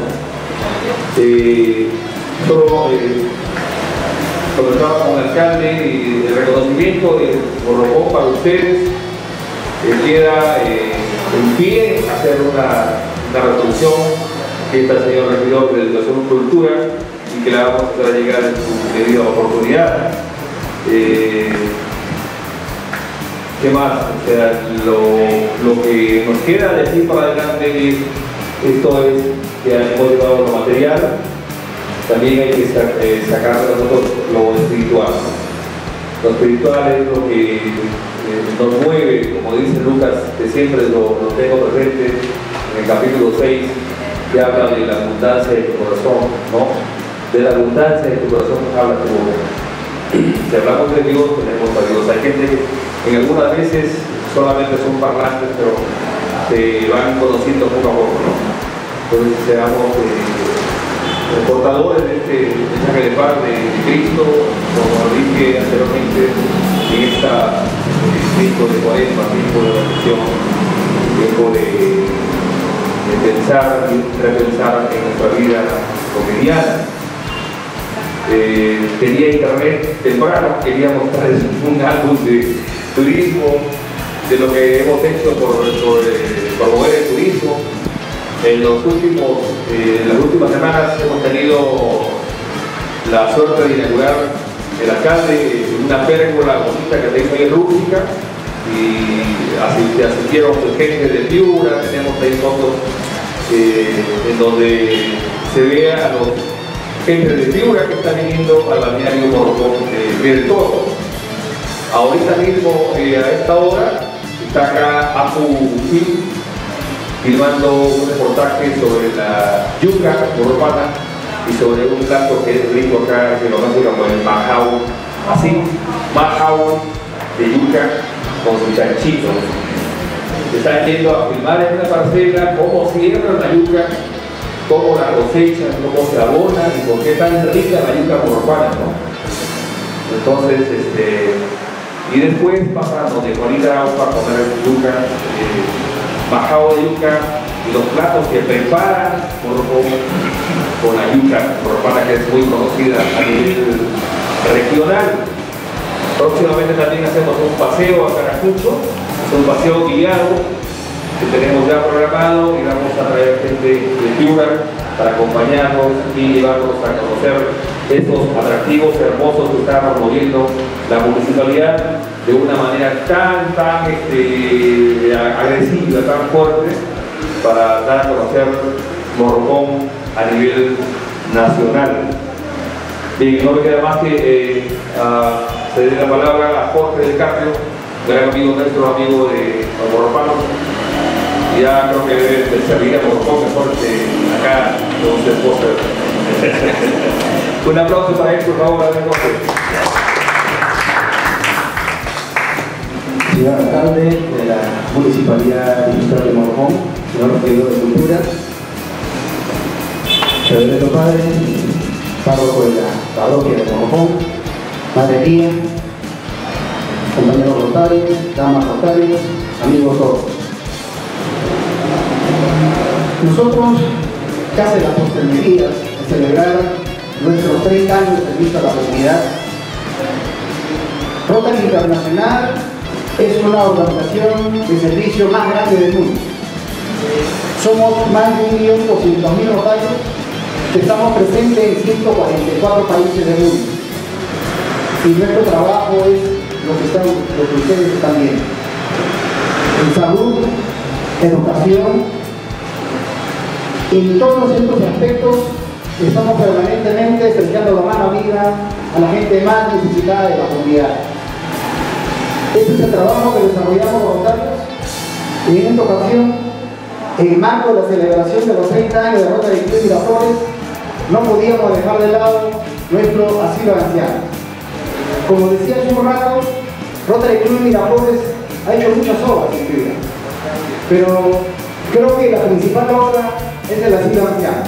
[SPEAKER 7] Conversaba con el alcalde y el reconocimiento de Morropón para ustedes queda en pie hacer una resolución que está el señor regidor de Educación y Cultura y que la vamos a hacer llegar en su debida oportunidad. ¿Qué más? O sea, lo que nos queda de aquí para adelante es, esto es que hemos llevado lo material, también hay que sacar de nosotros lo espiritual. Lo espiritual es lo que nos mueve, como dice Lucas, que siempre lo tengo presente en el capítulo 6, que habla de la abundancia de tu corazón, ¿no? De la abundancia de tu corazón habla tu boca. Si hablamos de Dios, tenemos a Dios. Hay gente que en algunas veces solamente son parlantes, pero se van conociendo poco a poco, ¿no? Entonces seamos portadores de este mensaje de paz de Cristo, como dije anteriormente, en esta tiempo de cuaresma, tiempo de reflexión, tiempo de pensar y repensar en nuestra vida cotidiana. Tenía internet temprano, quería mostrarles un álbum de turismo, de lo que hemos hecho por promover el turismo. En las últimas semanas hemos tenido la suerte de inaugurar el alcalde una pérgola bonita que tenemos ahí rústica, y asistieron gente de Piura. Tenemos ahí fotos en donde se ve a los gente de Piura que están viniendo al balneario Morropón del Toro. Ahorita mismo, a esta hora, está acá Apu filmando un reportaje sobre la yuca morropana y sobre un plato que es rico acá, que lo conocen como el majau, así, majau de yuca con su chanchito. Están yendo a filmar en una parcela cómo siembran la yuca, cómo la cosechan, cómo se abona y por qué es tan rica la yuca morropana, ¿no? Entonces, y después pasando de Juanita para comer yuca, majao de yuca y los platos que preparan con la yuca morropana, que es muy conocida a nivel regional. Próximamente también hacemos un paseo a Caracucho, es un paseo guiado que tenemos ya programado, y vamos a traer gente de Piura para acompañarnos y llevarnos a conocer estos atractivos hermosos que está promoviendo la municipalidad de una manera tan agresiva, tan fuerte, para dar a conocer Morropón a nivel nacional. Bien, no me queda más que ceder la palabra a Jorge del Carpio, gran amigo nuestro, amigo de los morropanos. Ya creo que debe servir a Morropón mejor que acá con su esposa. Un aplauso para él, por favor, adelante, Jorge.
[SPEAKER 13] Señor alcalde de la Municipalidad Industrial de Morropón, señor regidor de Cultura, Reverendo Padre, párroco de la parroquia de Morropón, Madre Mía, compañeros rotarios, damas rotarios, amigos todos. Nosotros, casi la posterioridad de celebrar nuestros 30 años de servicio a la comunidad, Rotary Internacional es una organización de servicio más grande del mundo. Somos más de 1.200.000 rotarios que estamos presentes en 144 países del mundo. Y nuestro trabajo es lo que ustedes están viendo. En salud, educación, en todos estos aspectos estamos permanentemente estrechando la mano amiga a la gente más necesitada de la comunidad. Este es el trabajo que desarrollamos voluntarios, y en esta ocasión, en el marco de la celebración de los 30 años de Rotary Club Miraflores, no podíamos dejar de lado nuestro asilo de ancianos. Como decía hace un rato, Rotary Club Miraflores ha hecho muchas obras en Piura, pero creo que la principal obra es el asilo de ancianos.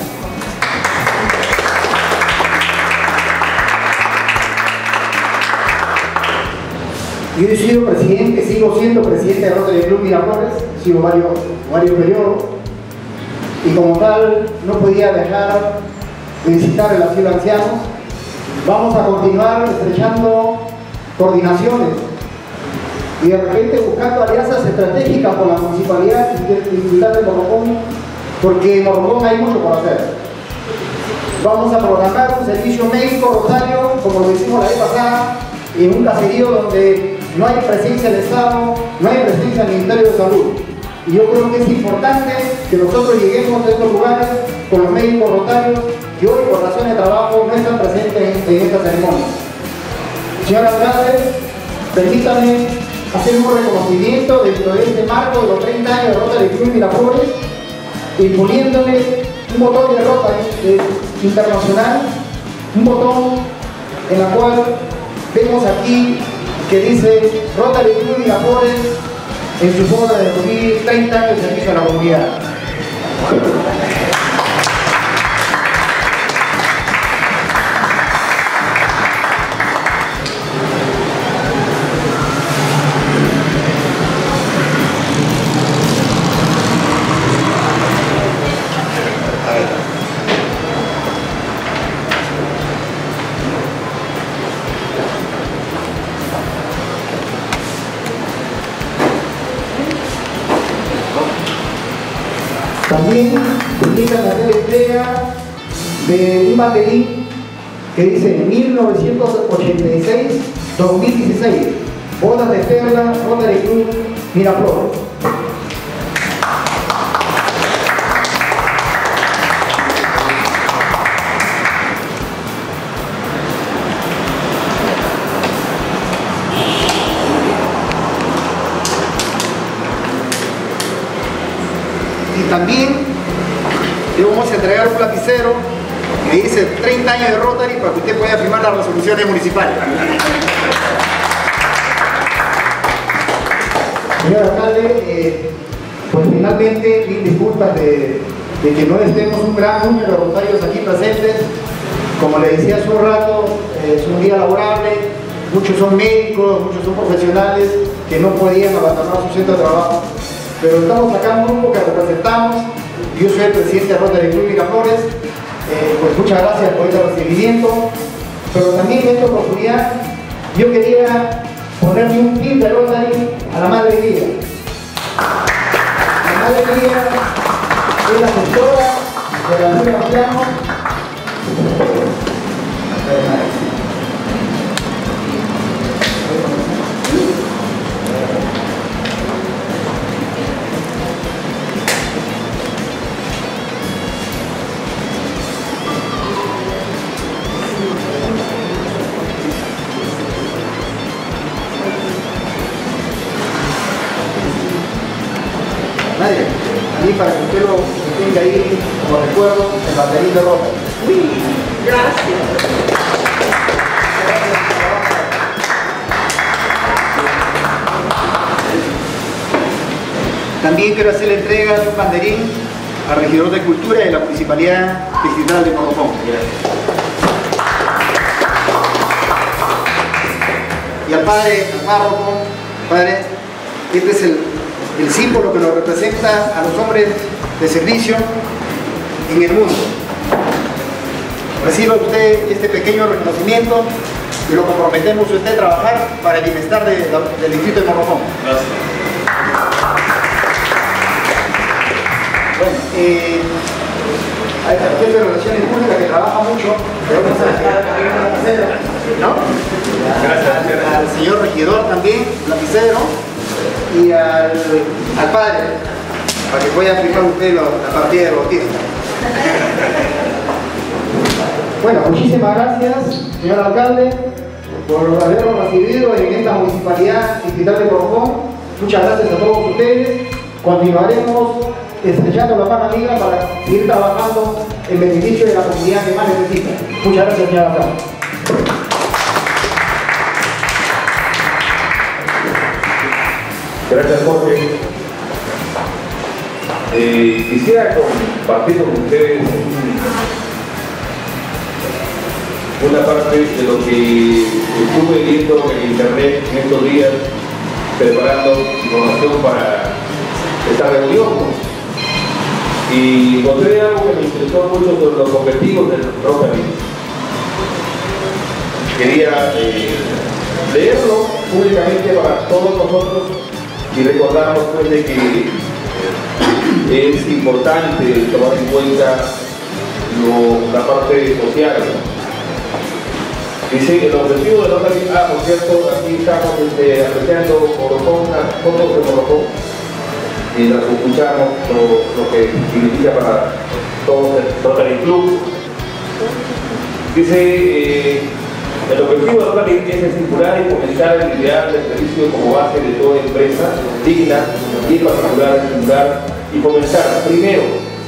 [SPEAKER 13] Yo he sido presidente, sigo siendo presidente de Rotary Club Miraflores, he sido varios periodos, y como tal no podía dejar de visitar el asilo de ancianos. Vamos a continuar estrechando coordinaciones y de repente buscando alianzas estratégicas con la municipalidad y ciudad de Morropón, porque en Morropón hay mucho por hacer. Vamos a programar un servicio médico rotario, como lo hicimos la vez pasada, en un caserío donde no hay presencia del Estado, no hay presencia del Ministerio de Salud. Y yo creo que es importante que nosotros lleguemos a estos lugares con los médicos rotarios que hoy por razones de trabajo no están presentes en esta ceremonia. Señor alcalde, permítame hacer un reconocimiento dentro de este marco de los 30 años de Rotary Club Miraflores, imponiéndole un botón de Rotary internacional, un botón en la cual vemos aquí que dice Rotary Club Miraflores en su forma de cumplir 30 años de servicio a la comunidad. También permitan hacer entrega de un banderín que dice 1986-2016, Bodas de Perla, Rotary Club Miraflores. También le vamos a entregar un lapicero que dice 30 años de Rotary para que usted pueda firmar las resoluciones municipales. Señor alcalde, pues finalmente mil disculpas de que no estemos un gran número de rotarios aquí presentes. Como le decía hace un rato, es un día laborable, muchos son médicos, muchos son profesionales que no podían abandonar su centro de trabajo. Pero estamos acá un grupo que representamos. Yo soy el presidente de Rotary Club Miraflores. Pues muchas gracias por este recibimiento. Pero también en esta oportunidad yo quería ponerle un pin de Rotary a la Madre Guía. La Madre Guía es la gestora de la Nueva Sebastiano. Y para que usted lo tenga ahí como recuerdo, el banderín de Rotary.
[SPEAKER 10] Uy, gracias.
[SPEAKER 13] También quiero hacer la entrega de un banderín al regidor de Cultura y de la Municipalidad Distrital de Morropón. Y al padre, al párroco, padre, este es el símbolo que nos representa a los hombres de servicio en el mundo. Reciba usted este pequeño reconocimiento y lo comprometemos usted a trabajar para el bienestar del distrito de Morropón.
[SPEAKER 8] Gracias.
[SPEAKER 13] Bueno, hay la jefe de Relaciones Públicas que trabaja mucho, ¿no? Gracias. Al señor regidor también, lapicero, y al padre, para que pueda firmar usted la partida de bautizo. Bueno, muchísimas gracias, señor alcalde, por habernos recibido en esta municipalidad distrital de Morropón. Muchas gracias a todos ustedes. Continuaremos estrechando la mano amiga para seguir trabajando en beneficio de la comunidad que más necesita. Muchas gracias, señor alcalde.
[SPEAKER 9] Gracias, Jorge. Quisiera compartir con ustedes una parte de lo que estuve viendo en internet en estos días, preparando información para esta reunión. Y encontré algo que me interesó mucho sobre los objetivos del Rotary. Quería leerlo públicamente para todos nosotros y recordarnos pues de que es importante tomar en cuenta la parte social.
[SPEAKER 7] Dice, el objetivo de Rotary, por cierto, aquí estamos apreciando Morropón, unas fotos de Morropón, mientras escuchamos lo que significa para todo el Rotary Club. Dice, el objetivo de Rotary es estimular y fomentar el ideal del servicio como base de toda empresa digna y en particular estimular y fomentar, primero,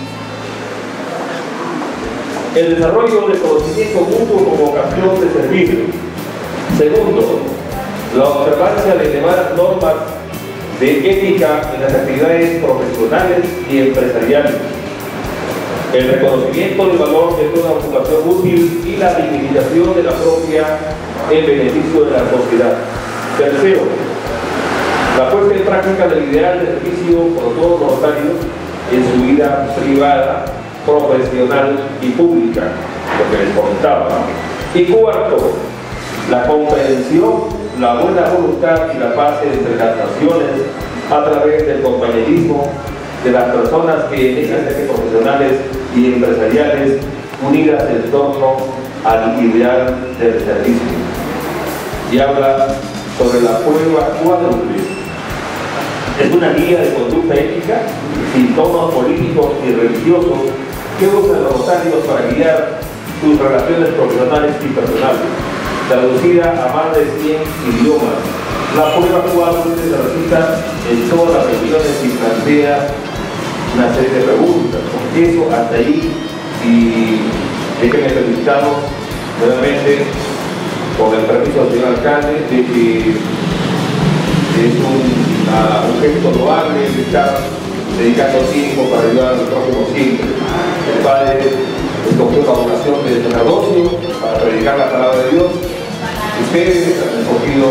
[SPEAKER 7] el desarrollo del conocimiento mutuo como ocasión de servicio. Segundo, la observancia de elevadas normas de ética en las actividades profesionales y empresariales. El reconocimiento del valor de toda ocupación útil y la dignificación de la propia en beneficio de la sociedad. Tercero, la puesta en práctica del ideal de servicio por todos los rotarios en su vida privada, profesional y pública, lo que les comentaba. Y cuarto, la comprensión, la buena voluntad y la paz entre las naciones a través del compañerismo de las personas que elijan ser profesionales y empresariales unidas en torno al ideal del servicio. Y habla sobre la prueba cuádruple. Es una guía de conducta ética sin tonos políticos y religiosos que usan los rotarios para guiar sus relaciones profesionales y personales, traducida a más de 100 idiomas. La prueba cuádruple se recita en todas las reuniones y plantea una serie de preguntas. Eso hasta ahí, y déjenme felicitarlos nuevamente con el permiso del señor alcalde de que es un gesto loable de estar dedicando tiempo para ayudar al prójimo siempre. El padre escogió la vocación de sacerdocio para predicar la palabra de Dios. Ustedes han escogido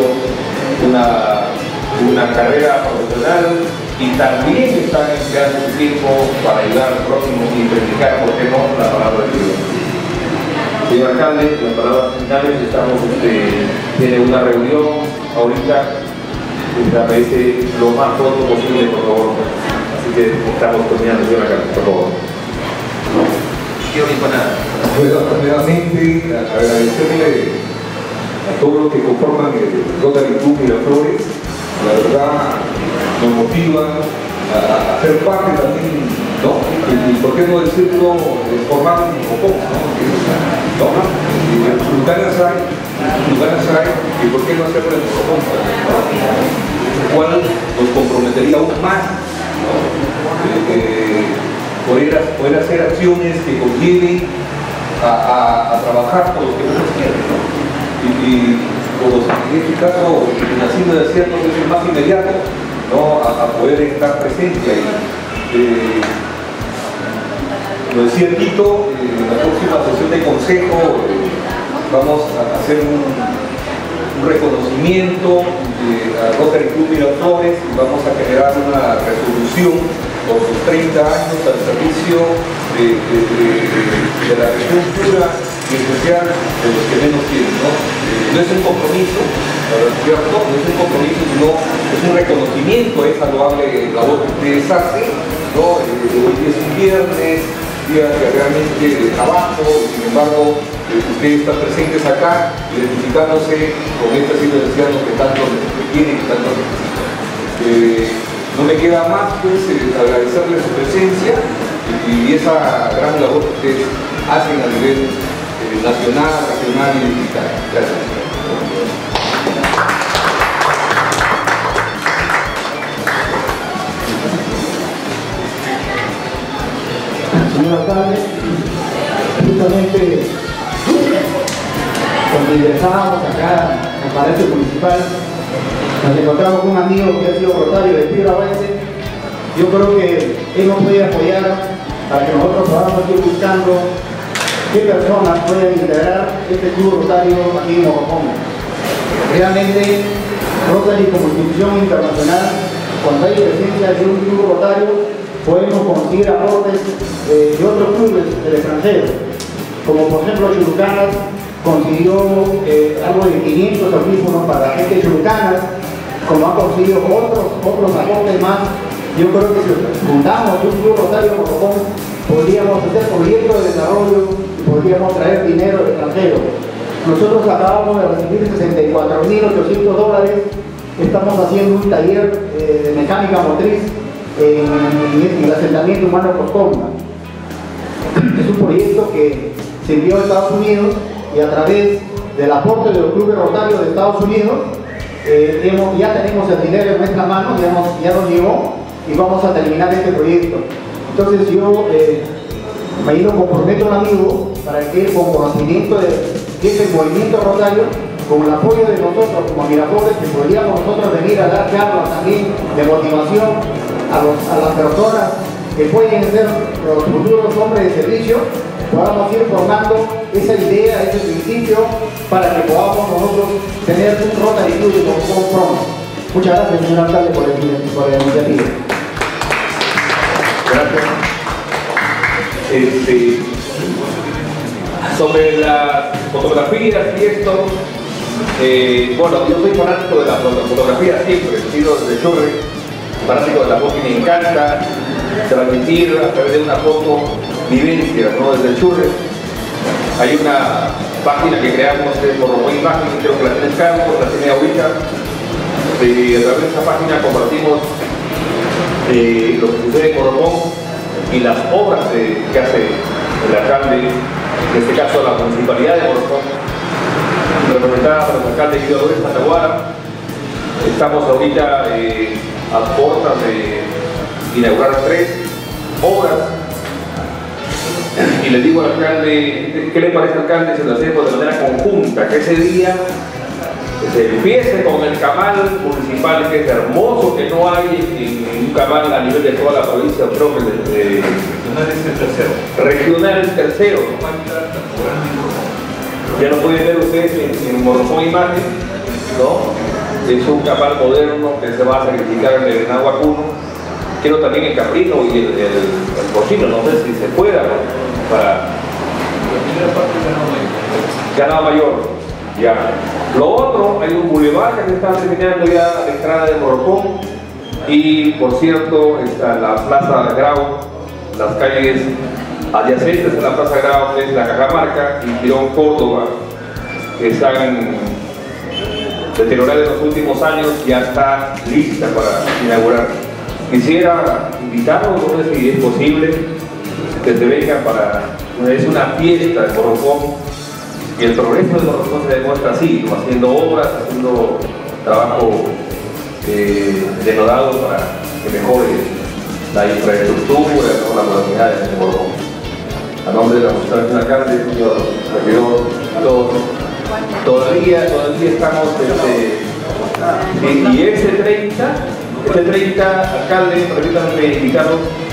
[SPEAKER 7] una carrera profesional y también están empleando su tiempo para ayudar al próximo y predicar, ¿por qué no?, la palabra de Dios. Señor alcalde, las palabras finales, estamos tiene una reunión ahorita, me parece lo más pronto posible, por favor. Así que estamos terminando, señor alcalde, por favor.
[SPEAKER 9] Bueno, nuevamente agradecerle a todos los que conforman el Rotary Club Miraflores. La verdad nos motivan a ser parte también, ¿no? Y por qué no decirlo, formar un poco, ¿no? Lugares hay, y por qué no hacerlo en Morropón, lo cual nos comprometería aún más, ¿no? Poder hacer acciones que conlleven a trabajar por los que no quieren, ¿no? Y en este caso, el Naciendo de Desiertos es el más inmediato, ¿no?, a poder estar presente ahí. Lo decía Tito, en la próxima sesión de consejo vamos a hacer un reconocimiento al Rotary Club Miraflores y vamos a generar una resolución por sus 30 años al servicio de la región Piura y en especial de los que menos tienen, ¿no? No es un compromiso, no es un compromiso, sino es un reconocimiento a esa loable labor que ustedes hacen, ¿no? Hoy es un viernes, día realmente de trabajo, y sin embargo ustedes están presentes acá, identificándose con estas universidades que tanto requieren y tanto necesitan. No me queda más pues agradecerles su presencia y esa gran labor que ustedes hacen a nivel nacional, regional y digital. Gracias.
[SPEAKER 13] Señor alcalde, justamente cuando ingresábamos acá al Palacio Municipal, nos encontramos con un amigo que ha sido rotario de Piura Oeste. Yo creo que él nos puede apoyar para que nosotros podamos ir buscando qué personas pueden integrar este club rotario aquí en Morropón. Realmente, Rotary como institución internacional, cuando hay presencia de un club rotario, podemos conseguir aportes de otros clubes del extranjero, como por ejemplo Chulucanas consiguió algo de 500 audífonos para la gente de Chulucanas, como han conseguido otros aportes más. Yo creo que si fundamos un club rotario en Morropón, podríamos hacer proyectos de desarrollo y podríamos traer dinero del extranjero. nosotros acabamos de recibir $64.800. Estamos haciendo un taller de mecánica motriz en el asentamiento humano Coscomba. Es un proyecto que se envió a Estados Unidos y a través del aporte de los clubes rotarios de Estados Unidos ya tenemos el dinero en nuestras manos, ya nos llegó y vamos a terminar este proyecto. Entonces yo me comprometo a un amigo para que con conocimiento de este movimiento rotario, con el apoyo de nosotros como Miraflores, que podríamos nosotros venir a dar charlas también de motivación a las personas que pueden ser los futuros hombres de servicio, podamos ir formando esa idea, ese principio, para que podamos nosotros tener un Rotary Club de Morropón pronto. Muchas gracias, señor alcalde, por la iniciativa.
[SPEAKER 7] Gracias. Sobre las fotografías y esto, bueno, yo soy fanático de la fotografía siempre, he sido desde Churre, fanático de la foto y me encanta transmitir a través de una foto vivencias, ¿no? Desde Churre. Hay una página que creamos de Morropón Imagen, creo que la tienes Carlos, la tiene ahorita. A través de esa página compartimos lo que sucede en Morropón y las obras que hace el alcalde, en este caso la municipalidad de Morropón, representada por el alcalde Guido López Atahuara. Estamos ahorita a puertas de inaugurar 3 obras. Y le digo al alcalde, ¿qué le parece, alcalde, si lo hacemos de manera conjunta? Que ese día se empiece con el camal municipal, que es hermoso, que no hay un camal a nivel de toda la provincia, creo que regional tercero. Ya lo pueden ver ustedes en Morropón Imagen, ¿no? Es un camal moderno que se va a sacrificar en el Nahuacuno. Quiero también el caprino y el porcino, no sé si se pueda, ¿no? Para Ganado Mayor. Ya. Lo otro, hay un bulevar que se está terminando ya la entrada de Morropón y, por cierto, está la Plaza Grau, las calles adyacentes a la Plaza Grau, que es la Cajamarca y Girón Córdoba, que están deterioradas en los últimos años, ya está lista para inaugurar. Quisiera invitarlos, no sé si es posible, que se vengan es una fiesta de Morropón y el progreso de Morropón se demuestra así, ¿no? Haciendo obras, haciendo trabajo denodado para que mejore la infraestructura, ¿no? Las comunidades de Morropón. A nombre de la municipalidad del alcalde, señor regidor, todos, todavía estamos y ese 30, alcalde, permítanme indicarlo,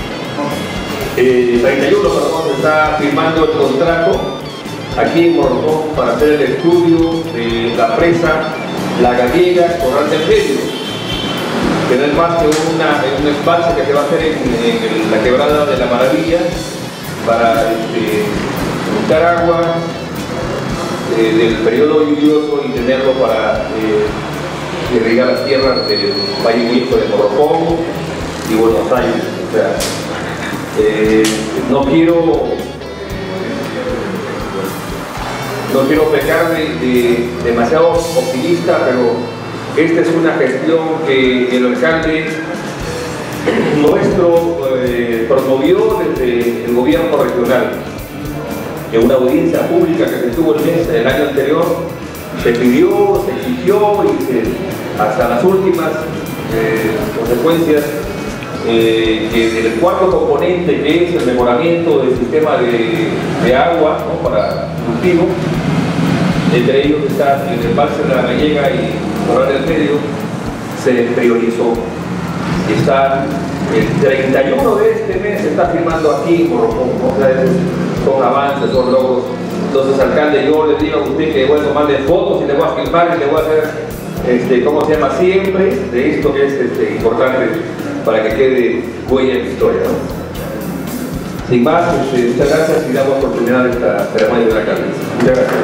[SPEAKER 7] 31, perdón, se está firmando el contrato aquí en Morropón para hacer el estudio de la presa La Gallega Corral del Medio, que no es más que un embalse que se va a hacer en la quebrada de la Maravilla para buscar agua del periodo lluvioso y tenerlo para irrigar las tierras del Valle Huico de Morropón y Buenos Aires. O sea, no quiero pecar de demasiado optimista, pero esta es una gestión que el alcalde nuestro promovió desde el gobierno regional. En una audiencia pública que se tuvo el año anterior, se pidió, se exigió y hasta las últimas consecuencias que del cuarto componente, que es el mejoramiento del sistema de agua, ¿no? Para cultivo, entre ellos está el embalse de La Gallega y Corral del Medio, se priorizó. Está el 31 de este mes, se está firmando aquí en Morropón, ¿no? O sea, son avances, son logros. Entonces, alcalde, yo le digo a usted que voy a tomarle fotos y le voy a filmar y le voy a hacer, ¿cómo se llama? Siempre de esto que es importante para que quede huella en la historia, ¿no? Sin más, muchas gracias y damos oportunidad de esta ceremonia de la alcalde. Muchas gracias.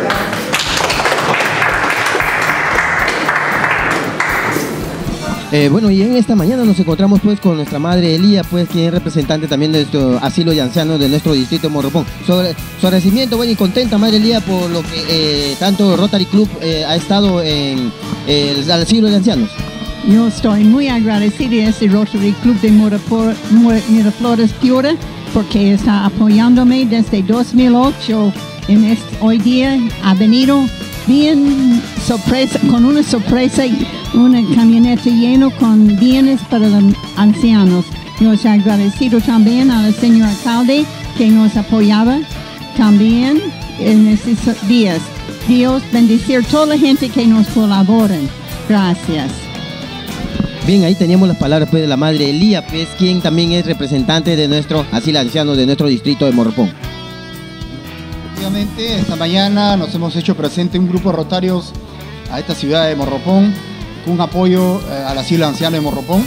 [SPEAKER 1] Bueno, y en esta mañana nos encontramos pues con nuestra madre Elía, pues quien es representante también de nuestro asilo de ancianos de nuestro distrito de Morropón. Sobre su agradecimiento, bueno, y contenta madre Elía por lo que tanto Rotary Club ha estado en el asilo de ancianos.
[SPEAKER 5] Yo estoy muy agradecida a ese Rotary Club de Miraflores Piura porque está apoyándome desde 2008. Hoy día ha venido bien sorpresa, con una sorpresa, una camioneta llena con bienes para los ancianos. Yo estoy agradecido también al señor alcalde que nos apoyaba también en estos días. Dios bendecir a toda la gente que nos colabora. Gracias.
[SPEAKER 1] Bien, ahí teníamos las palabras pues, de la madre Elía, pues, quien también es representante de nuestro asilo de ancianos de nuestro distrito de Morropón.
[SPEAKER 13] Efectivamente, esta mañana nos hemos hecho presente un grupo de rotarios a esta ciudad de Morropón con un apoyo al asilo de ancianos de Morropón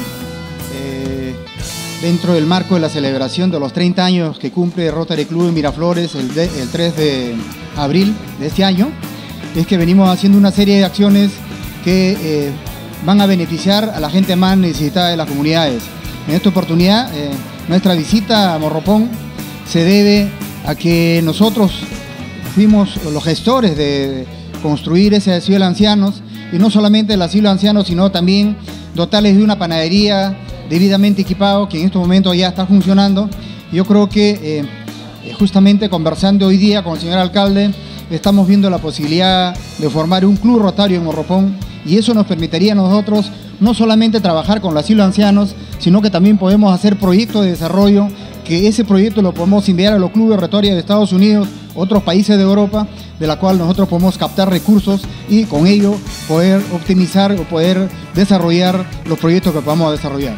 [SPEAKER 13] dentro del marco de la celebración de los 30 años que cumple Rotary Club en Miraflores el 3 de abril de este año. Es que venimos haciendo una serie de acciones que van a beneficiar a la gente más necesitada de las comunidades. En esta oportunidad, nuestra visita a Morropón se debe a que nosotros fuimos los gestores de construir ese asilo de ancianos, y no solamente el asilo de ancianos, sino también dotarles de una panadería debidamente equipado, que en este momento ya está funcionando. Yo creo que justamente conversando hoy día con el señor alcalde, estamos viendo la posibilidad de formar un club rotario en Morropón, y eso nos permitiría a nosotros no solamente trabajar con el asilo de ancianos, sino que también podemos hacer proyectos de desarrollo, que ese proyecto lo podemos enviar a los clubes rotorios de Estados Unidos, otros países de Europa, de la cual nosotros podemos captar recursos y con ello poder optimizar o poder desarrollar los proyectos que podamos desarrollar.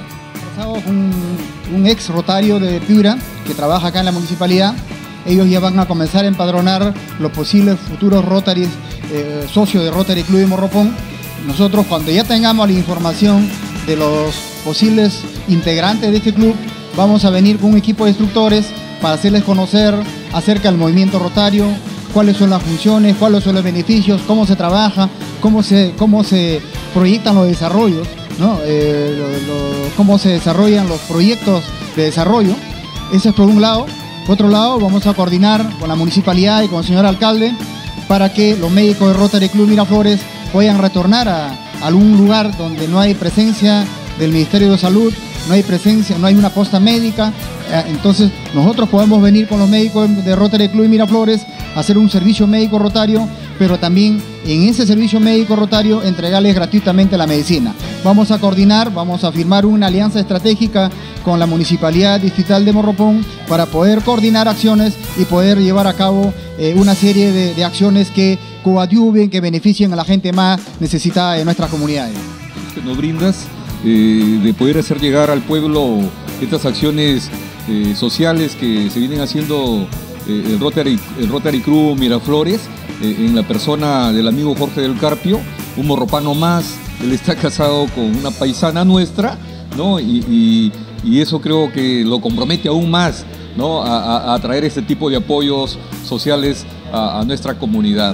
[SPEAKER 13] Un ex rotario de Piura que trabaja acá en la municipalidad. Ellos ya van a comenzar a empadronar los posibles futuros Rotaries, socios de Rotary Club de Morropón. Nosotros, cuando ya tengamos la información de los posibles integrantes de este club, vamos a venir con un equipo de instructores para hacerles conocer acerca del movimiento rotario, cuáles son las funciones, cuáles son los beneficios, cómo se trabaja, cómo se proyectan los desarrollos, ¿no? Cómo se desarrollan los proyectos de desarrollo. Eso es por un lado. Por otro lado, vamos a coordinar con la municipalidad y con el señor alcalde para que los médicos de Rotary Club Miraflores puedan retornar a algún lugar donde no hay presencia del Ministerio de Salud, no hay una posta médica. Entonces nosotros podemos venir con los médicos de Rotary Club Miraflores a hacer un servicio médico rotario, pero también en ese servicio médico rotario entregarles gratuitamente la medicina. Vamos a coordinar, vamos a firmar una alianza estratégica con la Municipalidad Distrital de Morropón para poder coordinar acciones y poder llevar a cabo una serie de acciones que coadyuven, que beneficien a la gente más necesitada de nuestras comunidades.
[SPEAKER 14] Que nos brindas de poder hacer llegar al pueblo estas acciones sociales que se vienen haciendo el Rotary Club Miraflores en la persona del amigo Jorge del Carpio, un morropano más. Él está casado con una paisana nuestra, ¿no? Y eso creo que lo compromete aún más, ¿no? a traer este tipo de apoyos sociales a nuestra comunidad.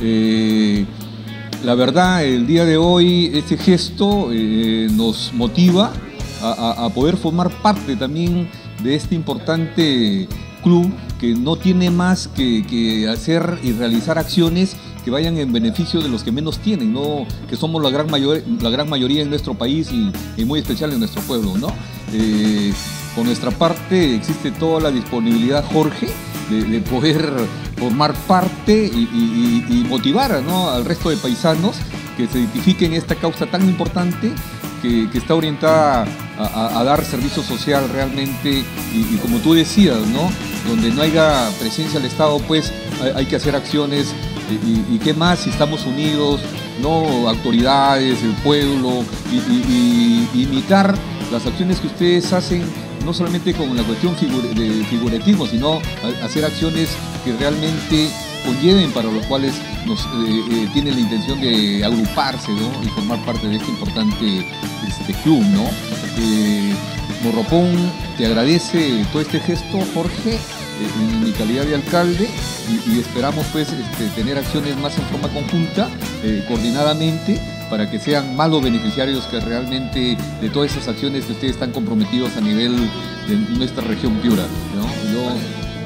[SPEAKER 14] La verdad, el día de hoy este gesto nos motiva a poder formar parte también de este importante club que no tiene más que hacer y realizar acciones que vayan en beneficio de los que menos tienen, ¿no? Que somos la gran mayoría en nuestro país y muy especial en nuestro pueblo, ¿no? Por nuestra parte existe toda la disponibilidad, Jorge, de poder formar parte y motivar, ¿no? al resto de paisanos que se identifiquen esta causa tan importante que está orientada a dar servicio social realmente y como tú decías, ¿no? Donde no haya presencia del Estado, pues hay que hacer acciones y qué más si estamos unidos, ¿no? Autoridades, el pueblo, y imitar las acciones que ustedes hacen, no solamente con la cuestión de figuratismo, sino hacer acciones que realmente conlleven, para los cuales tienen la intención de agruparse, ¿no? Y formar parte de este importante club, ¿no? Morropón te agradece todo este gesto, Jorge, en mi calidad de alcalde, y esperamos pues tener acciones más en forma conjunta, coordinadamente, para que sean más los beneficiarios que realmente de todas esas acciones que ustedes están comprometidos a nivel de nuestra región Piura, ¿no?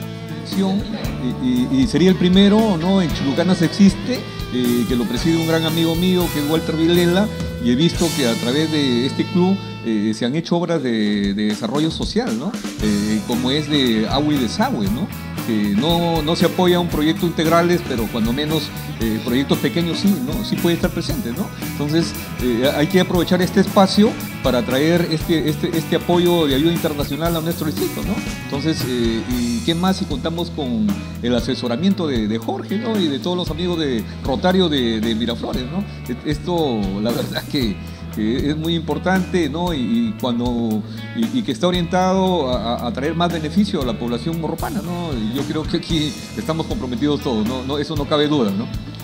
[SPEAKER 14] Y sería el primero, ¿no? En Chulucanas existe, que lo preside un gran amigo mío que es Walter Vilela, y he visto que a través de este club se han hecho obras de desarrollo social, ¿no? Como es de agua y desagüe, ¿no? Que no se apoya un proyecto integrales, pero cuando menos proyectos pequeños sí, ¿no? Sí puede estar presente, ¿no? Entonces hay que aprovechar este espacio para traer este apoyo de ayuda internacional a nuestro distrito, ¿no? Entonces, ¿y qué más si contamos con el asesoramiento de Jorge, ¿no? Y de todos los amigos de Rotario de Miraflores, ¿no? Esto, la verdad que es muy importante, ¿no? Y que está orientado a traer más beneficio a la población morropana, ¿no? Y yo creo que aquí estamos comprometidos todos, ¿no? Eso no cabe duda, ¿no?